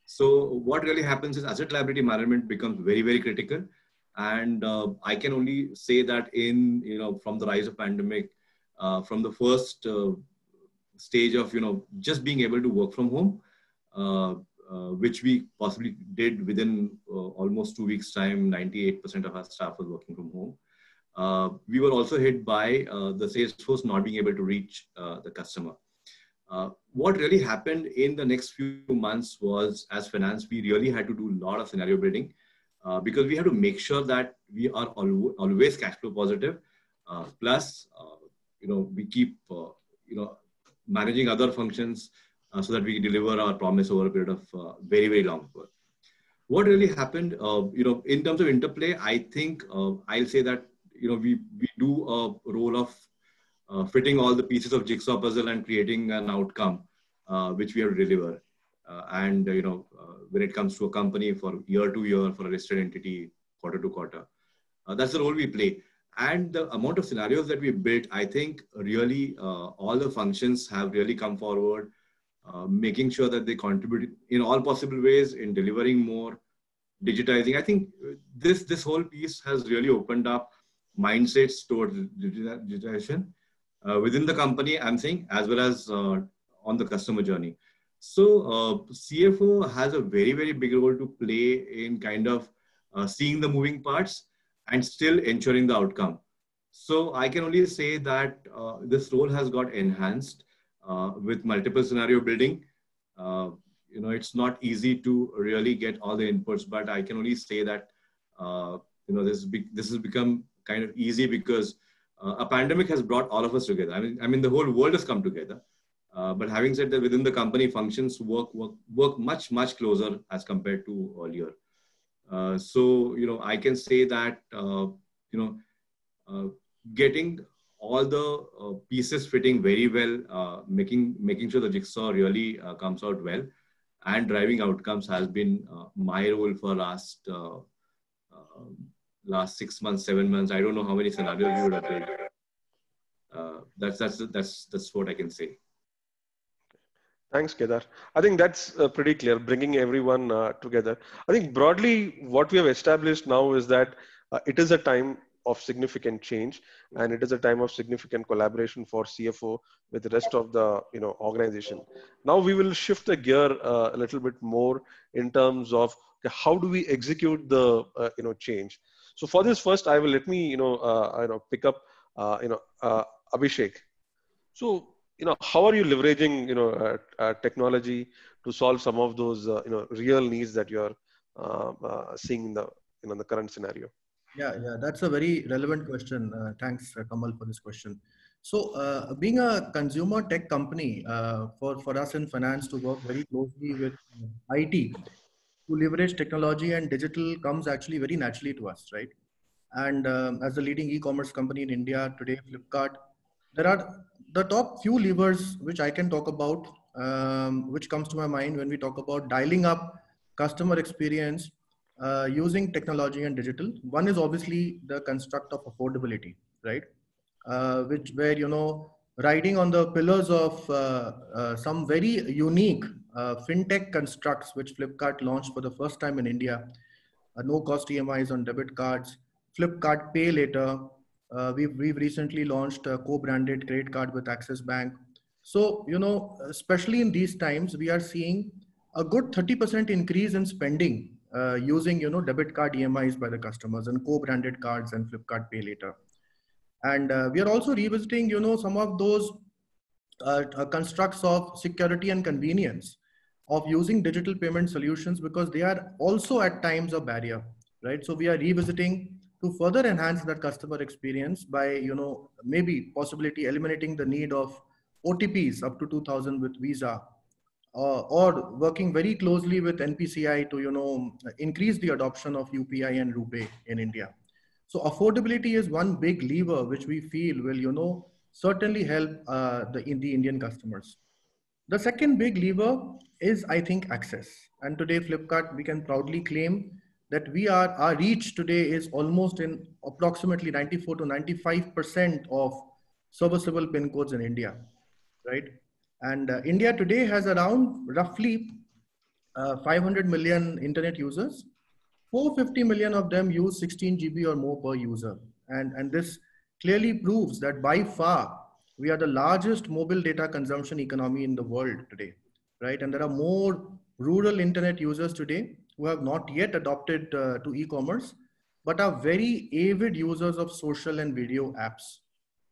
So, what really happens is asset liability management becomes very, very critical. And uh, I can only say that in, you know, from the rise of pandemic, uh, from the first uh, stage of, you know, just being able to work from home, uh, uh, which we possibly did within uh, almost two weeks time, ninety-eight percent of our staff was working from home. Uh, we were also hit by uh, the sales force not being able to reach uh, the customer. Uh, what really happened in the next few months was, as finance, we really had to do a lot of scenario building. Uh, because we have to make sure that we are al always cash flow positive. Uh, plus, uh, you know, we keep, uh, you know, managing other functions uh, so that we deliver our promise over a period of uh, very, very long work. What really happened, uh, you know, in terms of interplay, I think uh, I'll say that, you know, we, we do a role of uh, fitting all the pieces of jigsaw puzzle and creating an outcome uh, which we have to deliver. Uh, and, uh, you know, uh, when it comes to a company for year to year, for a listed entity, quarter to quarter, uh, that's the role we play. And the amount of scenarios that we built, I think really uh, all the functions have really come forward, uh, making sure that they contribute in all possible ways in delivering more, digitizing. I think this, this whole piece has really opened up mindsets towards digitization uh, within the company, I'm saying, as well as uh, on the customer journey. So uh, C F O has a very, very big role to play in kind of uh, seeing the moving parts and still ensuring the outcome. So I can only say that uh, this role has got enhanced uh, with multiple scenario building. Uh, you know, it's not easy to really get all the inputs, but I can only say that, uh, you know, this, be, this has become kind of easy because uh, a pandemic has brought all of us together. I mean, I mean, the whole world has come together. Uh, but having said that, within the company, functions work, work, work much, much closer as compared to earlier. Uh, so, you know, I can say that, uh, you know, uh, getting all the uh, pieces fitting very well, uh, making, making sure the jigsaw really uh, comes out well, and driving outcomes has been uh, my role for last, uh, uh, last six months, seven months. I don't know how many scenarios you would have played. Uh, that's, that's, that's, that's what I can say. Thanks, Kedar. I think that's uh, pretty clear, bringing everyone uh, together. I think broadly what we have established now is that uh, it is a time of significant change, and it is a time of significant collaboration for C F O with the rest of the you know organization. Now we will shift the gear uh, a little bit more in terms of how do we execute the uh, you know change. So for this, first I will let me you know uh, you know pick up uh, you know uh, Abhishek. So you know, how are you leveraging, you know, uh, uh, technology to solve some of those, uh, you know, real needs that you're uh, uh, seeing in the, you know, the current scenario? Yeah, yeah, that's a very relevant question. Uh, thanks, uh, Kamal, for this question. So, uh, being a consumer tech company, uh, for for us in finance to work very closely with I T to leverage technology and digital comes actually very naturally to us, right? And um, as the leading e-commerce company in India today, Flipkart, there are the top few levers which I can talk about, um, which comes to my mind when we talk about dialing up customer experience uh, using technology and digital. One is obviously the construct of affordability, right? Uh, which where, you know, riding on the pillars of uh, uh, some very unique uh, fintech constructs, which Flipkart launched for the first time in India, uh, no cost E M Is on debit cards, Flipkart Pay Later. Uh, we've, we've recently launched a co-branded credit card with Axis Bank. So, you know, especially in these times, we are seeing a good thirty percent increase in spending uh, using, you know, debit card E M Is by the customers and co-branded cards and Flipkart Pay Later. And uh, we are also revisiting, you know, some of those uh, uh, constructs of security and convenience of using digital payment solutions, because they are also at times a barrier, right? So we are revisiting to further enhance that customer experience by, you know, maybe possibility eliminating the need of O T Ps up to two thousand with Visa, uh, or working very closely with N P C I to, you know, increase the adoption of U P I and RuPay in India. So affordability is one big lever which we feel will, you know, certainly help uh, the, in the Indian customers. The second big lever is, I think, access. And today, Flipkart, we can proudly claim that we are, our reach today is almost in approximately ninety-four to ninety-five percent of serviceable PIN codes in India, right? And uh, India today has around roughly uh, five hundred million internet users. four hundred fifty million of them use sixteen G B or more per user. And, and this clearly proves that by far, we are the largest mobile data consumption economy in the world today, right? And there are more rural internet users today who have not yet adopted uh, to e-commerce, but are very avid users of social and video apps.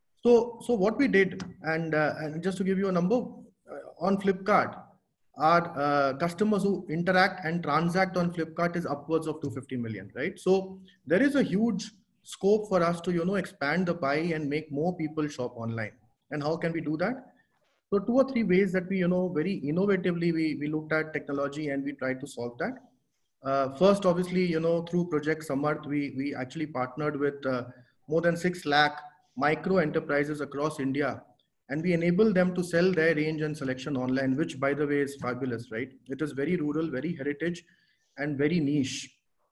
So, so what we did, and, uh, and just to give you a number, uh, on Flipkart, our uh, customers who interact and transact on Flipkart is upwards of two hundred fifty million, right? So there is a huge scope for us to, you know, expand the pie and make more people shop online. And how can we do that? So two or three ways that we, you know, very innovatively, we, we looked at technology and we tried to solve that. Uh, first, obviously, you know, through Project Samarth, we, we actually partnered with uh, more than six lakh micro enterprises across India. And we enable them to sell their range and selection online, which, by the way, is fabulous, right? It is very rural, very heritage, and very niche.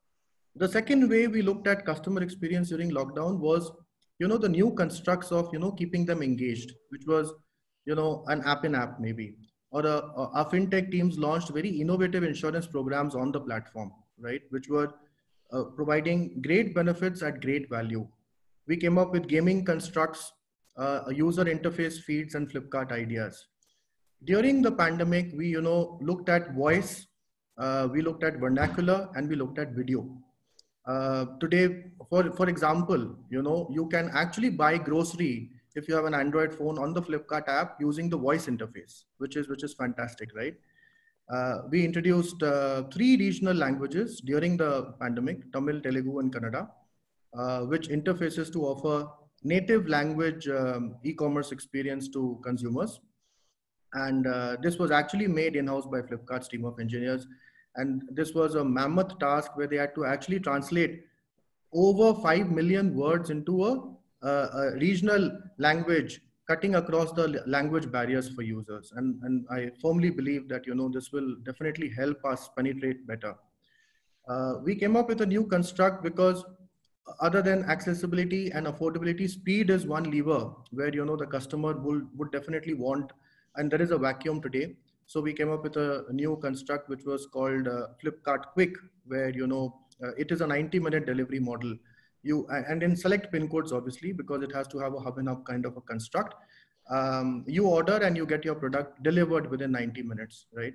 The second way we looked at customer experience during lockdown was, you know, the new constructs of, you know, keeping them engaged, which was, you know, an app in app maybe, or a, a, our fintech teams launched very innovative insurance programs on the platform, right? Which were uh, providing great benefits at great value. We came up with gaming constructs, uh, user interface feeds, and Flipkart ideas. During the pandemic, we, you know, looked at voice, uh, we looked at vernacular, and we looked at video. Uh, today, for, for example, you know, you can actually buy grocery if you have an Android phone on the Flipkart app using the voice interface, which is, which is fantastic, right? Uh, we introduced uh, three regional languages during the pandemic, Tamil, Telugu, and Kannada, uh, which interfaces to offer native language um, e-commerce experience to consumers. And uh, this was actually made in-house by Flipkart's team of engineers. And this was a mammoth task where they had to actually translate over five million words into a, a, a regional language, cutting across the language barriers for users. And, and I firmly believe that, you know, this will definitely help us penetrate better. Uh, we came up with a new construct because other than accessibility and affordability, speed is one lever where, you know, the customer will, would definitely want, and there is a vacuum today. So we came up with a, a new construct, which was called uh, Flipkart Quick, where, you know, uh, it is a ninety minute delivery model. You, and in select pin codes, obviously, because it has to have a hub and hub kind of a construct. Um, you order and you get your product delivered within ninety minutes, right?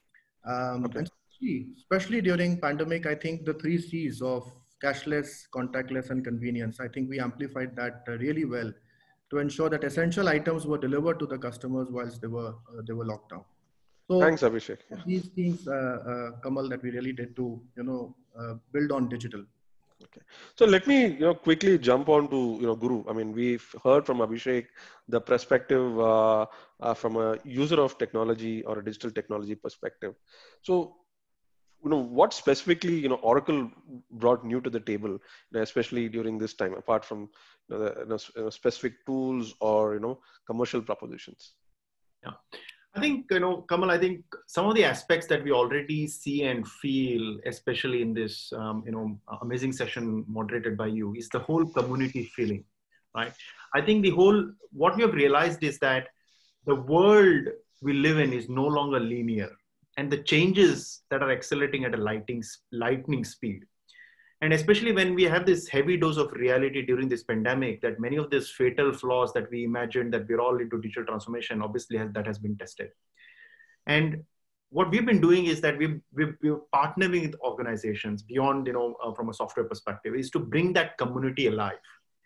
Um, okay. And especially, especially during pandemic, I think the three C's of cashless, contactless, and convenience, I think we amplified that uh, really well to ensure that essential items were delivered to the customers whilst they were uh, they were locked down. So thanks, Abhishek. These things, uh, uh, Kamal, that we really did to, you know, uh, build on digital. Okay, so let me, you know, quickly jump on to, you know, Guru. I mean, we've heard from Abhishek the perspective uh, uh, from a user of technology or a digital technology perspective. So, you know, what specifically, you know, Oracle brought new to the table, you know, especially during this time, apart from, you know, the, you know, specific tools or, you know, commercial propositions? Yeah. I think, you know, Kamal, I think some of the aspects that we already see and feel, especially in this, um, you know, amazing session moderated by you, is the whole community feeling, right? I think the whole, what we have realized is that the world we live in is no longer linear, and the changes that are accelerating at a lightning, lightning speed. And especially when we have this heavy dose of reality during this pandemic, that many of these fatal flaws that we imagined that we're all into digital transformation, obviously has, that has been tested. And what we've been doing is that we've, we've, we're partnering with organizations beyond, you know, uh, from a software perspective, is to bring that community alive.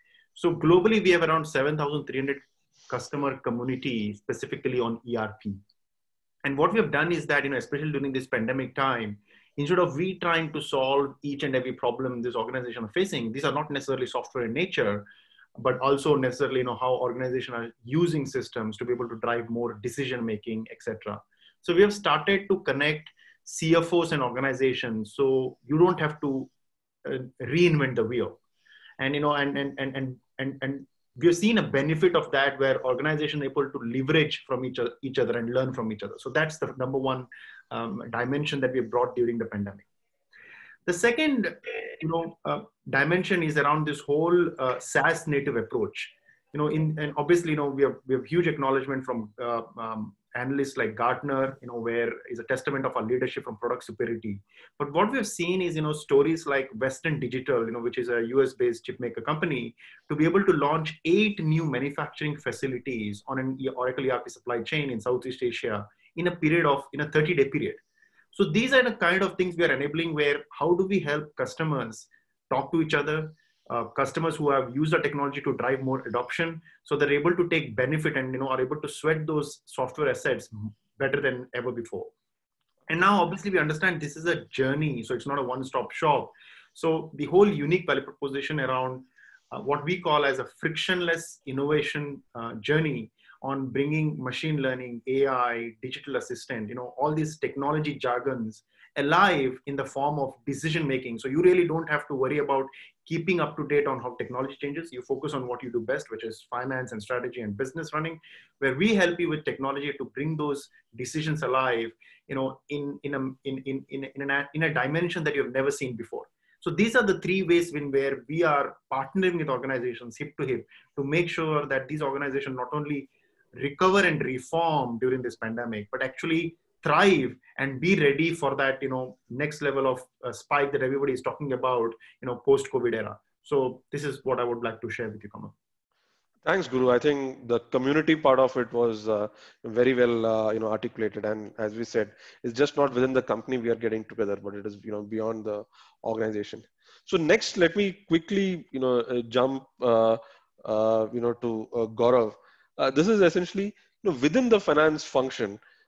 So globally, we have around seven thousand three hundred customer community specifically on E R P. And what we have done is that, you know, especially during this pandemic time, instead of we trying to solve each and every problem this organization are facing, these are not necessarily software in nature, but also necessarily, you know, how organizations are using systems to be able to drive more decision-making, et cetera. So we have started to connect C F Os and organizations, so you don't have to uh, reinvent the wheel. And, you know, and, and, and, and, and, and we've seen a benefit of that where organizations are able to leverage from each other, each other and learn from each other. So that's the number one um, dimension that we brought during the pandemic. The second, you know, uh, dimension is around this whole uh, SaaS native approach. You know, in, and obviously, you know, we have, we have huge acknowledgement from uh, um, analysts like Gartner, you know, where is a testament of our leadership from product superiority. But what we've seen is, you know, stories like Western Digital, you know, which is a U S based chipmaker company, to be able to launch eight new manufacturing facilities on an Oracle E R P supply chain in Southeast Asia in a period of, in a thirty day period. So these are the kind of things we are enabling where, how do we help customers talk to each other, uh, customers who have used the technology to drive more adoption, so they're able to take benefit and, you know, are able to sweat those software assets better than ever before. And now obviously we understand this is a journey, so it's not a one-stop shop. So the whole unique value proposition around uh, what we call as a frictionless innovation uh, journey on bringing machine learning, A I, digital assistant, you know, all these technology jargons alive in the form of decision making. So you really don't have to worry about keeping up to date on how technology changes. You focus on what you do best, which is finance and strategy and business running, where we help you with technology to bring those decisions alive, you know, in, in, a, in, in, in, in, a, in a dimension that you've never seen before. So these are the three ways in where we are partnering with organizations hip to hip to make sure that these organizations not only recover and reform during this pandemic, but actually thrive and be ready for that, you know, next level of uh, spike that everybody is talking about, you know, post-COVID era. So this is what I would like to share with you, Kamal. Thanks, Guru. I think the community part of it was uh, very well, uh, you know, articulated. And as we said, it's just not within the company we are getting together, but it is, you know, beyond the organization. So next, let me quickly, you know, uh, jump, uh, uh, you know, to uh, Gaurav. Uh, this is essentially, you know, within the finance function,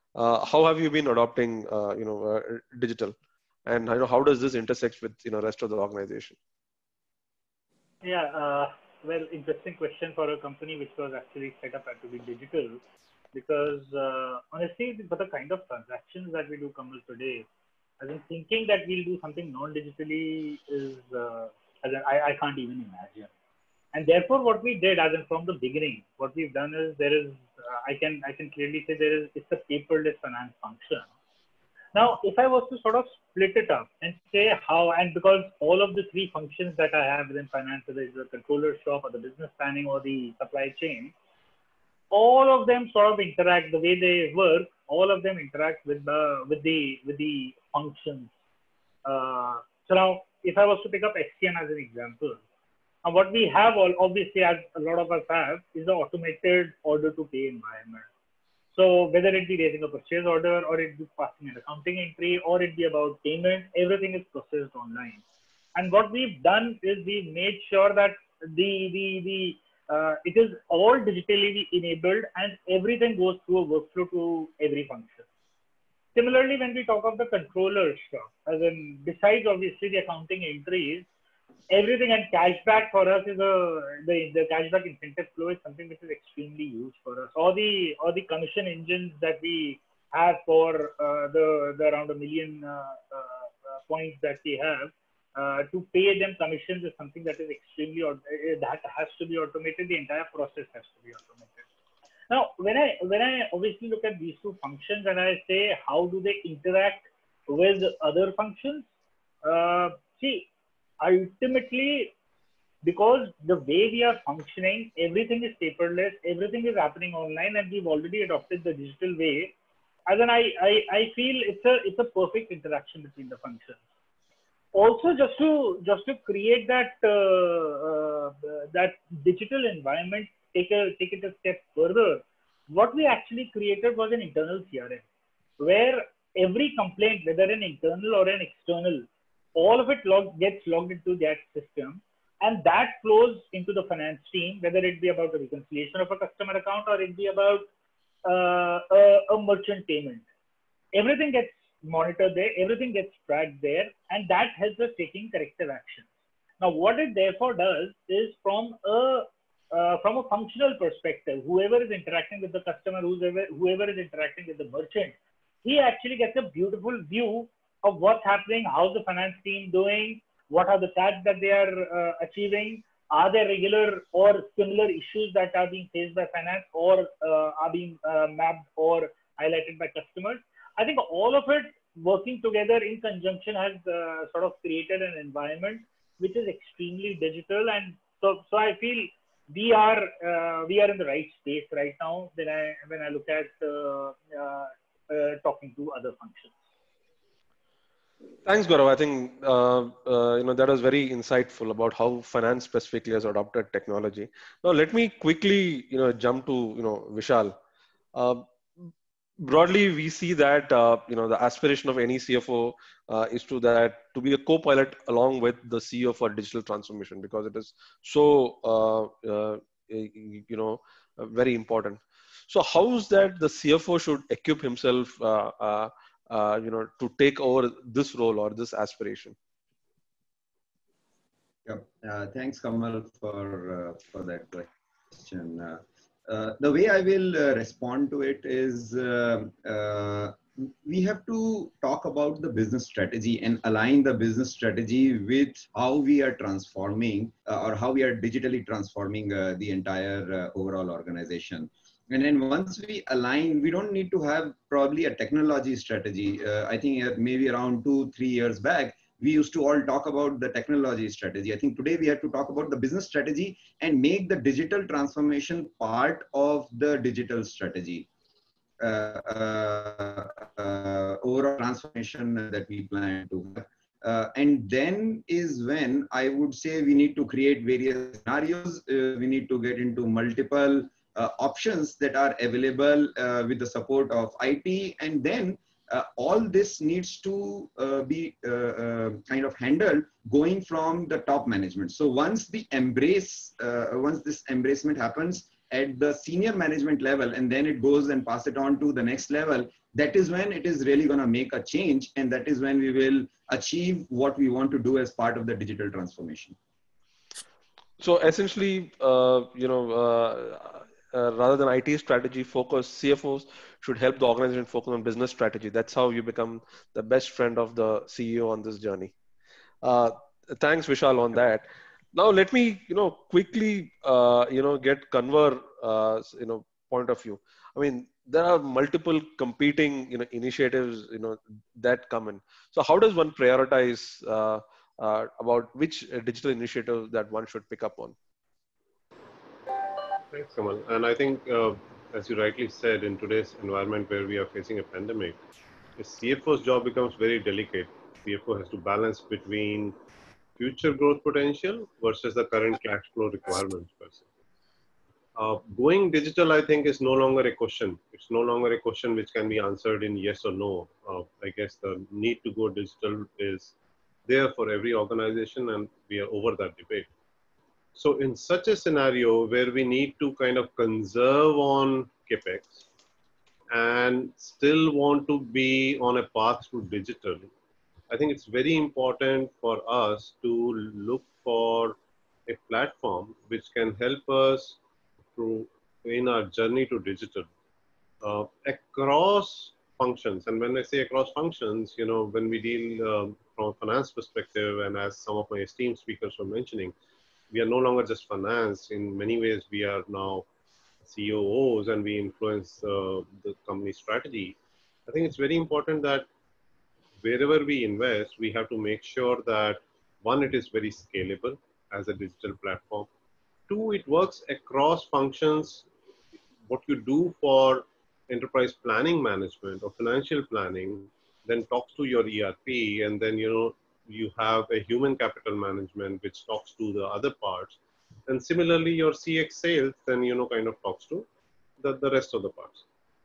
Uh, how have you been adopting, uh, you know, uh, digital, and you know, how does this intersect with you know rest of the organization? Yeah, uh, well, interesting question for a company which was actually set up to be digital, because uh, honestly, for the kind of transactions that we do, Kamal, today, as in thinking that we'll do something non-digitally is, uh, as in, I, I can't even imagine. And therefore, what we did, as in from the beginning, what we've done is there is, uh, I can I can clearly say there is, it's a paperless finance function. Now, if I was to sort of split it up and say how, and because all of the three functions that I have within finance, whether it's the controller shop or the business planning or the supply chain, all of them sort of interact the way they work. All of them interact with the with the with the functions. Uh, so now, if I was to pick up S C M as an example, and what we have, all obviously, as a lot of us have, is the automated order to pay environment. So whether it be raising a purchase order, or it be passing an accounting entry, or it be about payment, everything is processed online. And what we've done is we've made sure that the the the uh, it is all digitally enabled, and everything goes through a workflow to every function. Similarly, when we talk of the controller stuff, as in besides obviously the accounting entries, everything, and cashback for us is a the, the cashback incentive flow is something which is extremely huge for us. Or the or the commission engines that we have for uh, the, the around a million uh, uh, points that we have uh, to pay them commissions is something that is extremely that has to be automated. The entire process has to be automated. Now, when I when I obviously look at these two functions and I say how do they interact with other functions, uh, see. Ultimately, because the way we are functioning, everything is paperless, everything is happening online, and we've already adopted the digital way. As in, I, I, I feel it's a it's a perfect interaction between the functions. Also, just to just to create that uh, uh, that digital environment, take a take it a step further. What we actually created was an internal C R M, where every complaint, whether an internal or an external, all of it log, gets logged into that system, and that flows into the finance team, whether it be about the reconciliation of a customer account or it be about uh, a, a merchant payment. Everything gets monitored there, everything gets tracked there, and that helps us taking corrective action. Now, what it therefore does is from a uh, from a functional perspective, whoever is interacting with the customer, whoever, whoever is interacting with the merchant, he actually gets a beautiful view of what's happening, how's the finance team doing, what are the tasks that they are uh, achieving, are there regular or similar issues that are being faced by finance or uh, are being uh, mapped or highlighted by customers. I think all of it working together in conjunction has uh, sort of created an environment which is extremely digital, and so so I feel we are uh, we are in the right space right now when I when I look at uh, uh, uh, talking to other functions. Thanks, Gaurav. I think uh, uh, you know that was very insightful about how finance specifically has adopted technology. Now, let me quickly you know jump to you know Vishal. Uh, broadly, we see that uh, you know the aspiration of any C F O uh, is to that to be a co-pilot along with the C E O for digital transformation, because it is so uh, uh, you know very important. So, how is that the C F O should equip himself? Uh, uh, Uh, you know, to take over this role or this aspiration? Yeah, uh, thanks, Kamal, for uh, for that question. Uh, uh, the way I will uh, respond to it is uh, uh, we have to talk about the business strategy and align the business strategy with how we are transforming uh, or how we are digitally transforming uh, the entire uh, overall organization. And then once we align, we don't need to have probably a technology strategy. Uh, I think uh, maybe around two, three years back, we used to all talk about the technology strategy. I think today we have to talk about the business strategy and make the digital transformation part of the digital strategy. Uh, uh, uh, overall transformation that we plan to have. Uh, and then is when I would say we need to create various scenarios. Uh, we need to get into multiple Uh, options that are available uh, with the support of I T, and then uh, all this needs to uh, be uh, uh, kind of handled going from the top management. So once the embrace, uh, once this embracement happens at the senior management level, and then it goes and pass it on to the next level, that is when it is really going to make a change. And that is when we will achieve what we want to do as part of the digital transformation. So essentially, uh, you know, uh, uh, rather than I T strategy focus, C F Os should help the organization focus on business strategy. That's how you become the best friend of the C E O on this journey. Uh, thanks, Vishal, on that. Now let me, you know, quickly, uh, you know, get Kanwar, uh, you know, point of view. I mean, there are multiple competing, you know, initiatives, you know, that come in. So how does one prioritize uh, uh, about which digital initiative that one should pick up on? Thanks, Kamal. And I think, uh, as you rightly said, in today's environment where we are facing a pandemic, the C F O's job becomes very delicate. C F O has to balance between future growth potential versus the current cash flow requirements per se. Uh, going digital, I think, is no longer a question. It's no longer a question which can be answered in yes or no. Uh, I guess the need to go digital is there for every organization, and we are over that debate. So in such a scenario where we need to kind of conserve on CapEx and still want to be on a path to digital, I think it's very important for us to look for a platform which can help us through in our journey to digital uh, across functions. And when I say across functions, you know, when we deal um, from a finance perspective, and as some of my esteemed speakers were mentioning, we are no longer just finance. In many ways, we are now C O Os and we influence uh, the company strategy. I think it's very important that wherever we invest, we have to make sure that one, it is very scalable as a digital platform. Two, it works across functions. What you do for enterprise planning management or financial planning, then talks to your E R P, and then, you know, you have a human capital management which talks to the other parts. And similarly, your C X sales then, you know, kind of talks to the, the rest of the parts.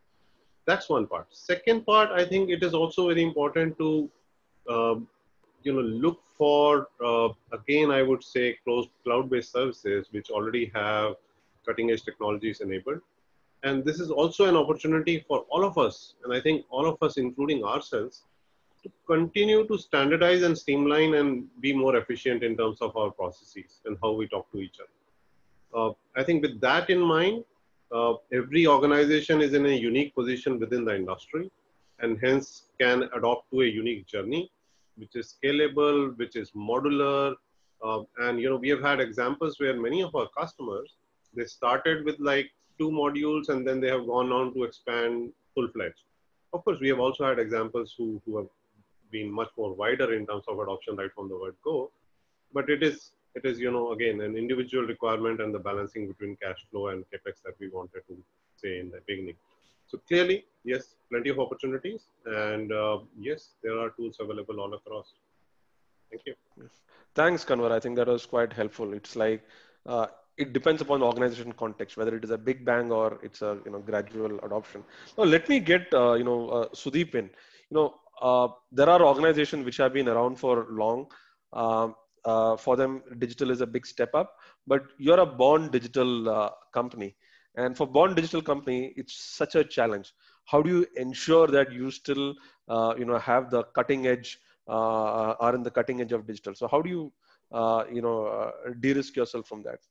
That's one part. Second part, I think it is also very important to, um, you know, look for, uh, again, I would say closed cloud-based services which already have cutting edge technologies enabled. And this is also an opportunity for all of us. And I think all of us, including ourselves, to continue to standardize and streamline and be more efficient in terms of our processes and how we talk to each other. Uh, I think with that in mind, uh, every organization is in a unique position within the industry and hence can adopt to a unique journey, which is scalable, which is modular. Uh, and, you know, we have had examples where many of our customers, they started with like two modules and then they have gone on to expand full-fledged. Of course, we have also had examples who, who have been much more wider in terms of adoption right from the word go. But it is, it is, you know, again, an individual requirement and the balancing between cash flow and CapEx that we wanted to say in the beginning. So clearly, yes, plenty of opportunities. And uh, yes, there are tools available all across. Thank you. Thanks, Kanwar. I think that was quite helpful. It's like, uh, it depends upon the organization context, whether it is a big bang or it's a, you know, gradual adoption. Now, let me get, uh, you know, uh, Sudeep in. You know, uh, there are organizations which have been around for long. Um, uh, for them, digital is a big step up, but you're a born digital uh, company. And for born digital company, it's such a challenge. How do you ensure that you still, uh, you know, have the cutting edge, uh, are in the cutting edge of digital? So how do you, uh, you know, uh, de-risk yourself from that?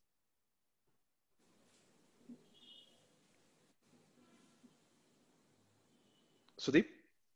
Sudeep?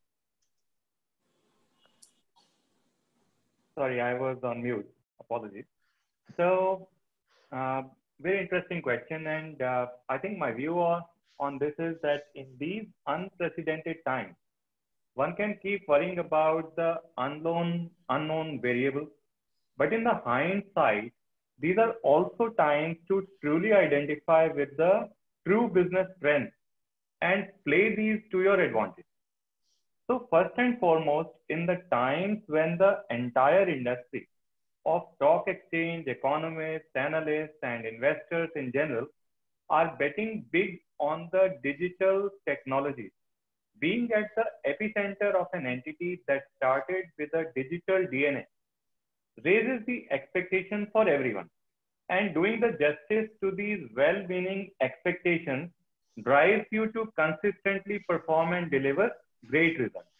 Sorry, I was on mute. Apologies. So, uh, very interesting question. And uh, I think my view on, on this is that in these unprecedented times, one can keep worrying about the unknown, unknown variables. But in the hindsight, these are also times to truly identify with the true business trends and play these to your advantage. So first and foremost, in the times when the entire industry of stock exchange, economists, analysts, and investors in general are betting big on the digital technologies, being at the epicenter of an entity that started with a digital D N A raises the expectation for everyone. and doing the justice to these well-meaning expectations drives you to consistently perform and deliver great results.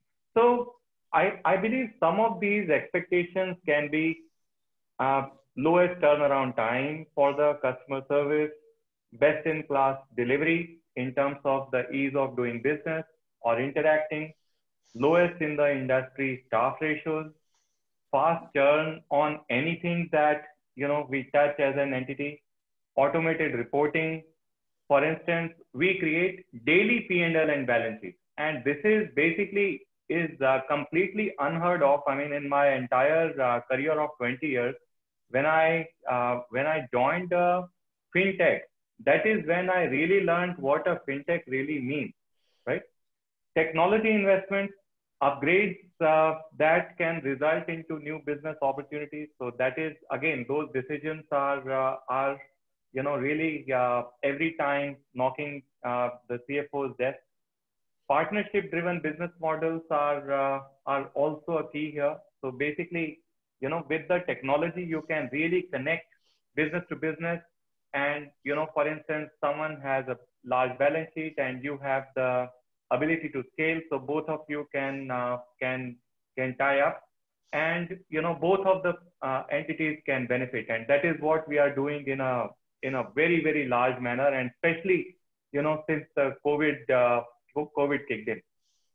So I, I believe some of these expectations can be uh, lowest turnaround time for the customer service, best in class delivery in terms of the ease of doing business or interacting, lowest in the industry staff ratios, fast churn on anything that you know we touch as an entity, automated reporting. For instance, we create daily P and L and balance sheet, and this is basically is uh, completely unheard of. I mean, in my entire uh, career of twenty years, when I uh, when I joined uh, fintech, that is when I really learned what a fintech really means, right? Technology investments, upgrades uh, that can result into new business opportunities. So that is, again, those decisions are uh, are you know really uh, every time knocking uh, the C F O's desk. Partnership-driven business models are uh, are also a key here. So basically, you know, with the technology, you can really connect business to business. And you know, for instance, someone has a large balance sheet, and you have the ability to scale. So both of you can uh, can can tie up, and you know, both of the uh, entities can benefit. And that is what we are doing in a in a very very large manner, and especially you know since the COVID. Uh, COVID kicked in.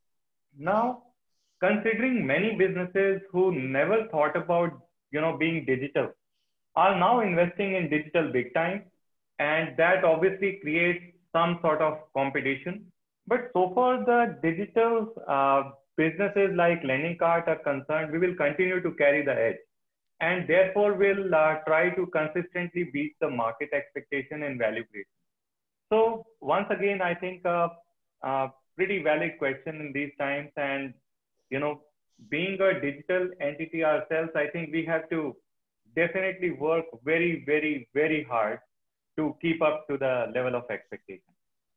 Now, considering many businesses who never thought about, you know, being digital are now investing in digital big time, and that obviously creates some sort of competition. But so far the digital uh, businesses like LendingKart are concerned, we will continue to carry the edge, and therefore will uh, try to consistently beat the market expectation and value creation. So once again, I think uh, Uh, pretty valid question in these times, and you know, being a digital entity ourselves, I think we have to definitely work very, very, very hard to keep up to the level of expectation.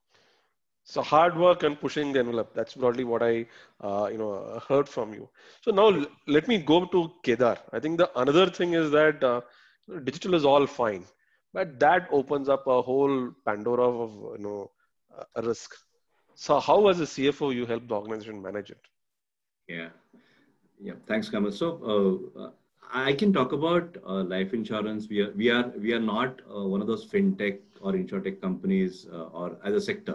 So hard work and pushing the envelope. That's broadly what I, uh, you know, heard from you. So now let me go to Kedar. I think the another thing is that uh, digital is all fine, but that opens up a whole Pandora of you know a risk. So how as a C F O you help the organization manage it? Yeah, yeah. Thanks, Kamal. So uh, I can talk about uh, life insurance. We are we are we are not uh, one of those fintech or insurtech companies uh, or as a sector,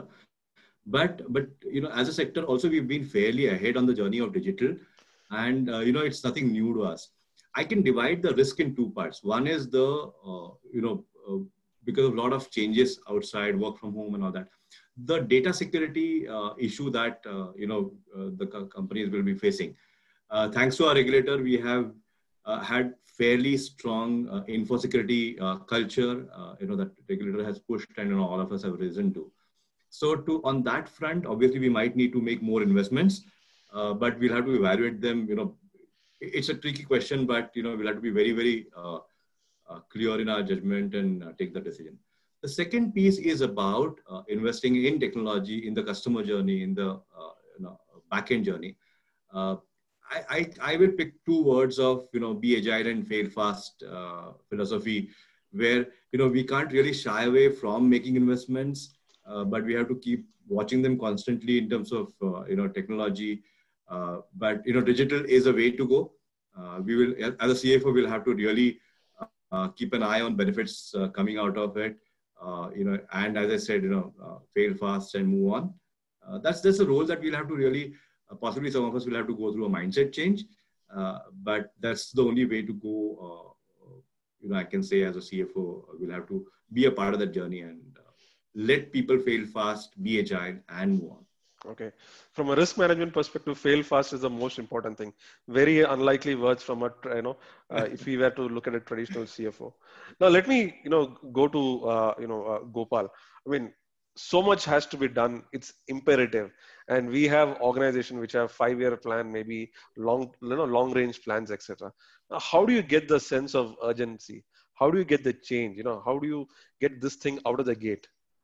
but but you know as a sector also we've been fairly ahead on the journey of digital, and uh, you know it's nothing new to us. I can divide the risk in two parts. One is the uh, you know uh, because of a lot of changes outside, work from home and all that. The data security uh, issue that uh, you know uh, the co companies will be facing. Uh, thanks to our regulator, we have uh, had fairly strong uh, info security uh, culture. Uh, you know that regulator has pushed, and you know all of us have risen to. So, to on that front, obviously we might need to make more investments, uh, but we'll have to evaluate them. You know, it's a tricky question, but you know we'll have to be very very uh, uh, clear in our judgment and uh, take the decision. The second piece is about uh, investing in technology, in the customer journey, in the uh, you know, back-end journey. Uh, I, I, I will pick two words of, you know, be agile and fail fast uh, philosophy, where, you know, we can't really shy away from making investments, uh, but we have to keep watching them constantly in terms of, uh, you know, technology. Uh, but, you know, digital is a way to go. Uh, we will, as a C F O, we'll have to really uh, keep an eye on benefits uh, coming out of it. Uh, you know, and as I said, you know, uh, fail fast and move on. Uh, that's that's a role that we'll have to really, uh, possibly some of us will have to go through a mindset change. Uh, but that's the only way to go. Uh, you know, I can say as a C F O, we'll have to be a part of that journey and uh, let people fail fast, be agile, and move on. Okay. From a risk management perspective, fail fast is the most important thing. Very unlikely words from a, you know, uh, if we were to look at a traditional C F O. Now, let me, you know, go to, uh, you know, uh, Gopal. I mean, so much has to be done. It's imperative. And we have organizations which have five-year plan, maybe long, you know, long-range plans, et cetera. Now, how do you get the sense of urgency? How do you get the change? You know, how do you get this thing out of the gate?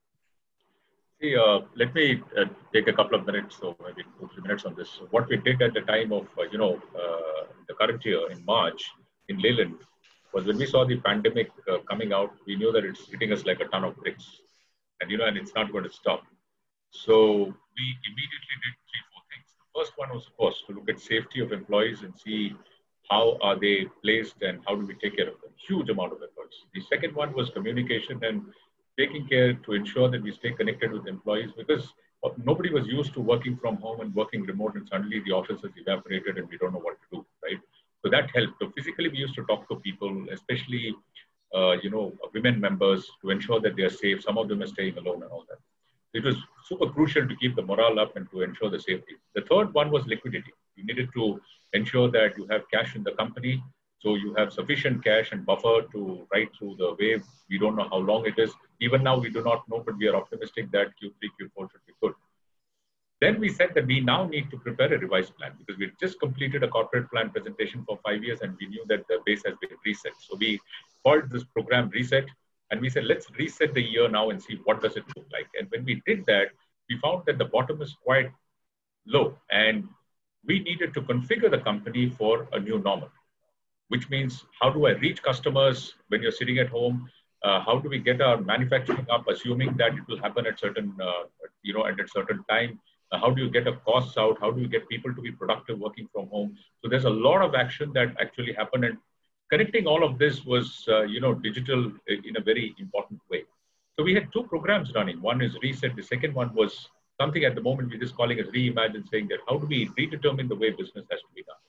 See, uh, let me uh, take a couple of minutes, or maybe two, three minutes on this. So what we did at the time of, uh, you know, uh, the current year in March in Leyland, was when we saw the pandemic uh, coming out, we knew that it's hitting us like a ton of bricks. And, you know, and it's not going to stop. So we immediately did three, four things. The first one was, of course, to look at safety of employees and see how are they placed and how do we take care of them. Huge amount of efforts. The second one was communication and taking care to ensure that we stay connected with employees, because nobody was used to working from home and working remote, and suddenly the office has evaporated and we don't know what to do, right? So that helped. So physically, we used to talk to people, especially, uh, you know, women members, to ensure that they are safe. Some of them are staying alone and all that. It was super crucial to keep the morale up and to ensure the safety. The third one was liquidity. You needed to ensure that you have cash in the company, so you have sufficient cash and buffer to ride through the wave. We don't know how long it is. Even now, we do not know, but we are optimistic that Q three, Q four should be good. Then we said that we now need to prepare a revised plan, because we just completed a corporate plan presentation for five years and we knew that the base has been reset. So we called this program Reset, and we said, let's reset the year now and see what does it look like. And when we did that, we found that the bottom is quite low, and we needed to configure the company for a new normal, which means how do I reach customers when you're sitting at home? Uh, how do we get our manufacturing up, assuming that it will happen at certain, uh, you know, at a certain time? Uh, how do you get the costs out? How do you get people to be productive working from home? So there's a lot of action that actually happened, and connecting all of this was, uh, you know, digital in a very important way. So we had two programs running. One is Reset. The second one was something at the moment we're just calling as Reimagine, saying that how do we redetermine the way business has to be done?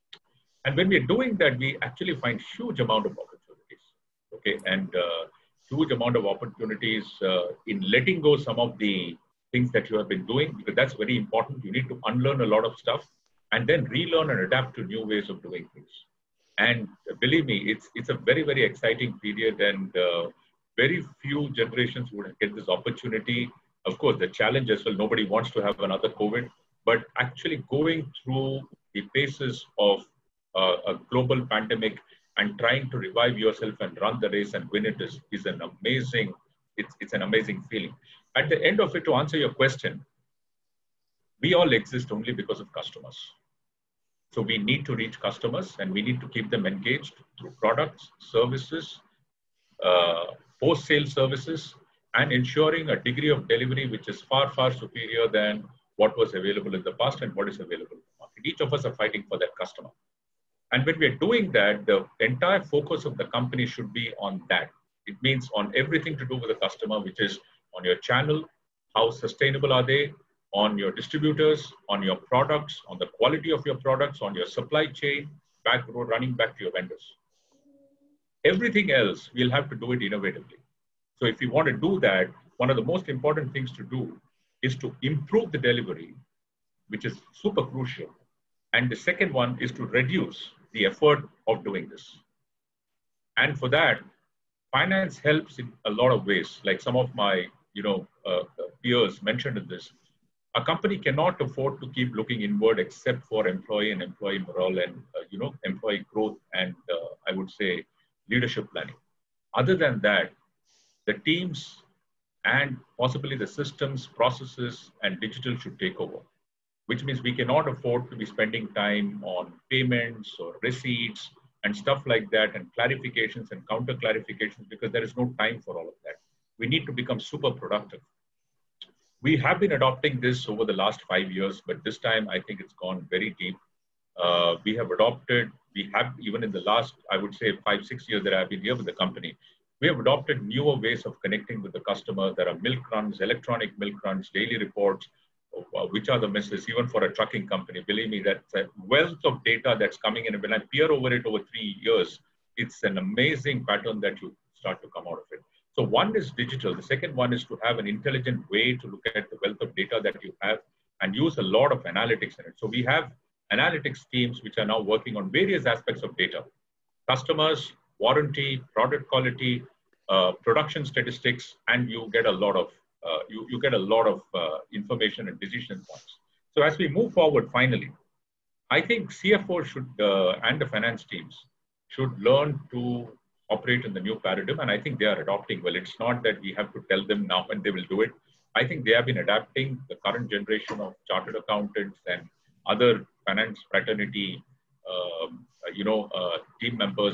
And when we're doing that, we actually find huge amount of opportunities, okay? And uh, huge amount of opportunities uh, in letting go some of the things that you have been doing, because that's very important. You need to unlearn a lot of stuff and then relearn and adapt to new ways of doing things. And believe me, it's, it's a very, very exciting period, and uh, very few generations would get this opportunity. Of course, the challenge as well, nobody wants to have another COVID, but actually going through the paces of uh, a global pandemic and trying to revive yourself and run the race and win it is, is an amazing, it's, it's an amazing feeling. At the end of it, to answer your question, we all exist only because of customers. So we need to reach customers, and we need to keep them engaged through products, services, uh, post-sale services, and ensuring a degree of delivery which is far, far superior than what was available in the past and what is available in the market. Each of us are fighting for that customer. And when we're doing that, the entire focus of the company should be on that. It means on everything to do with the customer, which is on your channel, how sustainable are they, on your distributors, on your products, on the quality of your products, on your supply chain, back running back to your vendors. Everything else, we'll have to do it innovatively. So if you want to do that, one of the most important things to do is to improve the delivery, which is super crucial. And the second one is to reduce the effort of doing this. And for that, finance helps in a lot of ways. Like some of my, you know, uh, peers mentioned in this. A company cannot afford to keep looking inward except for employee and employee morale and, uh, you know, employee growth and, uh, I would say, leadership planning. Other than that, the teams and possibly the systems, processes, and digital should take over, which means we cannot afford to be spending time on payments or receipts and stuff like that, and clarifications and counter clarifications, because there is no time for all of that. We need to become super productive. We have been adopting this over the last five years, but this time I think it's gone very deep. Uh, we have adopted, we have even in the last, I would say five, six years that I've been here with the company, we have adopted newer ways of connecting with the customer. There are milk runs, electronic milk runs, daily reports, uh, which are the misses, even for a trucking company. Believe me, that's a wealth of data that's coming in. And when I peer over it over three years, it's an amazing pattern that you start to come out of it. So one is digital. The second one is to have an intelligent way to look at the wealth of data that you have and use a lot of analytics in it. So we have analytics teams which are now working on various aspects of data: customers, warranty, product quality, uh, production statistics, and you get a lot of uh, you, you get a lot of uh, information and decision points. So as we move forward, finally, I think C F O should uh, and the finance teams should learn to operate in the new paradigm, and I think they are adopting well. It's not that we have to tell them now and they will do it. I think they have been adapting. The current generation of chartered accountants and other finance fraternity, um, you know, uh, team members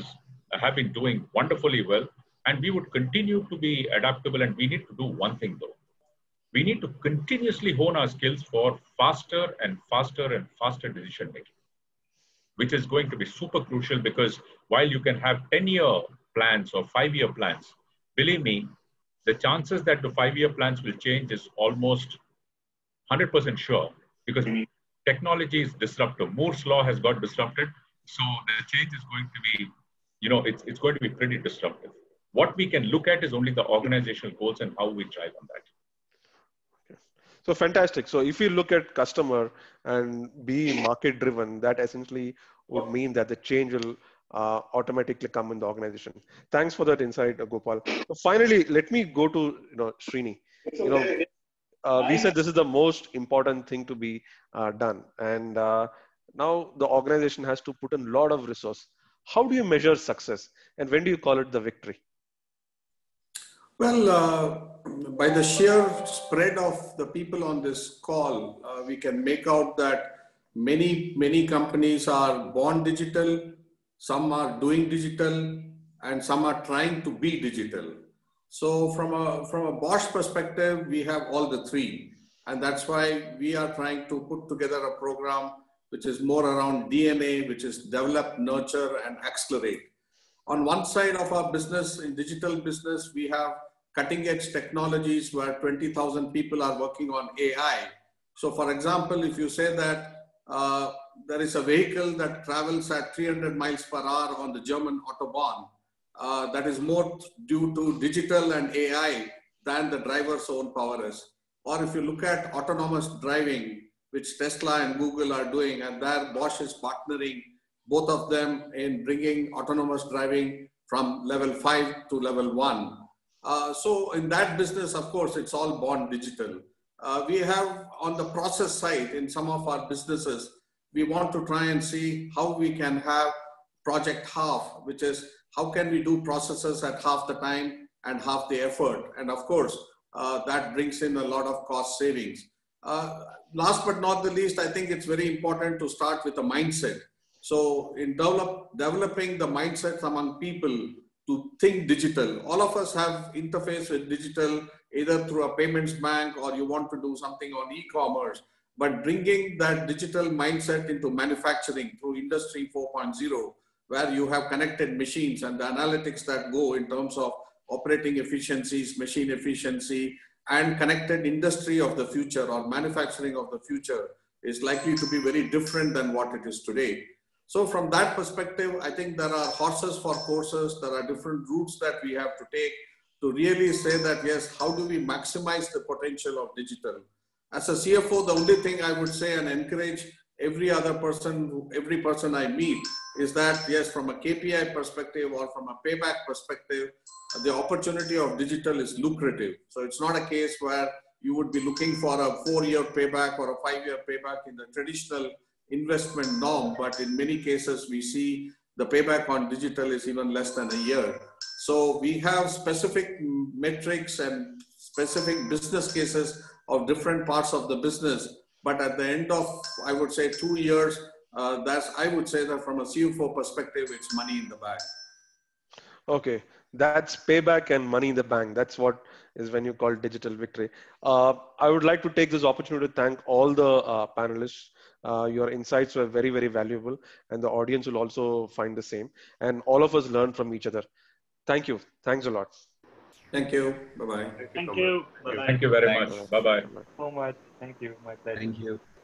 have been doing wonderfully well. And we would continue to be adaptable. And we need to do one thing though. We need to continuously hone our skills for faster and faster and faster decision making, which is going to be super crucial, because while you can have ten year plans or five year plans, believe me, the chances that the five year plans will change is almost one hundred percent sure, because technology is disruptive. Moore's law has got disrupted. So the change is going to be, you know, it's, it's going to be pretty disruptive. What we can look at is only the organizational goals and how we drive on that. So fantastic. So if you look at customer and be market driven, that essentially would mean that the change will uh, automatically come in the organization. Thanks for that insight, uh, Gopal. So finally, let me go to you know Srini. You know, uh, we said this is the most important thing to be uh, done, and uh, now the organization has to put in a lot of resource. How do you measure success, and when do you call it the victory? Well, uh, by the sheer spread of the people on this call, uh, we can make out that many, many companies are born digital, some are doing digital, and some are trying to be digital. So from a, from a Bosch perspective, we have all the three. And that's why we are trying to put together a program which is more around D N A, which is develop, nurture, and accelerate. On one side of our business, in digital business, we have cutting edge technologies where twenty thousand people are working on A I. So for example, if you say that uh, there is a vehicle that travels at three hundred miles per hour on the German Autobahn, uh, that is more due to digital and A I than the driver's own power is. Or if you look at autonomous driving, which Tesla and Google are doing, and there Bosch is partnering both of them in bringing autonomous driving from level five to level one. Uh, so in that business, of course, it's all born digital. Uh, we have on the process side in some of our businesses, we want to try and see how we can have project half, which is how can we do processes at half the time and half the effort. And of course, uh, that brings in a lot of cost savings. Uh, last but not the least, I think it's very important to start with a mindset. So in develop, developing the mindsets among people to think digital. All of us have interface with digital, either through a payments bank or you want to do something on e-commerce, but bringing that digital mindset into manufacturing through Industry four point oh, where you have connected machines and the analytics that go in terms of operating efficiencies, machine efficiency, and connected industry of the future or manufacturing of the future is likely to be very different than what it is today. So from that perspective, I think there are horses for courses. There are different routes that we have to take to really say that, yes, how do we maximize the potential of digital? As a C F O, the only thing I would say and encourage every other person, every person I meet is that, yes, from a K P I perspective or from a payback perspective, the opportunity of digital is lucrative. So it's not a case where you would be looking for a four-year payback or a five-year payback in the traditional investment norm, but in many cases we see the payback on digital is even less than a year. So we have specific metrics and specific business cases of different parts of the business, but at the end of, I would say, two years, uh, that's, I would say that from a C F O perspective, it's money in the bag. Okay, that's payback and money in the bank. That's what is when you call digital victory. Uh, I would like to take this opportunity to thank all the uh, panelists. Uh, your insights were very, very valuable, and the audience will also find the same. And all of us learn from each other. Thank you. Thanks a lot. Thank you. Bye-bye. Thank you. Bye-bye. Thank you very much. Bye-bye. So much. Thank you. My pleasure. Thank you.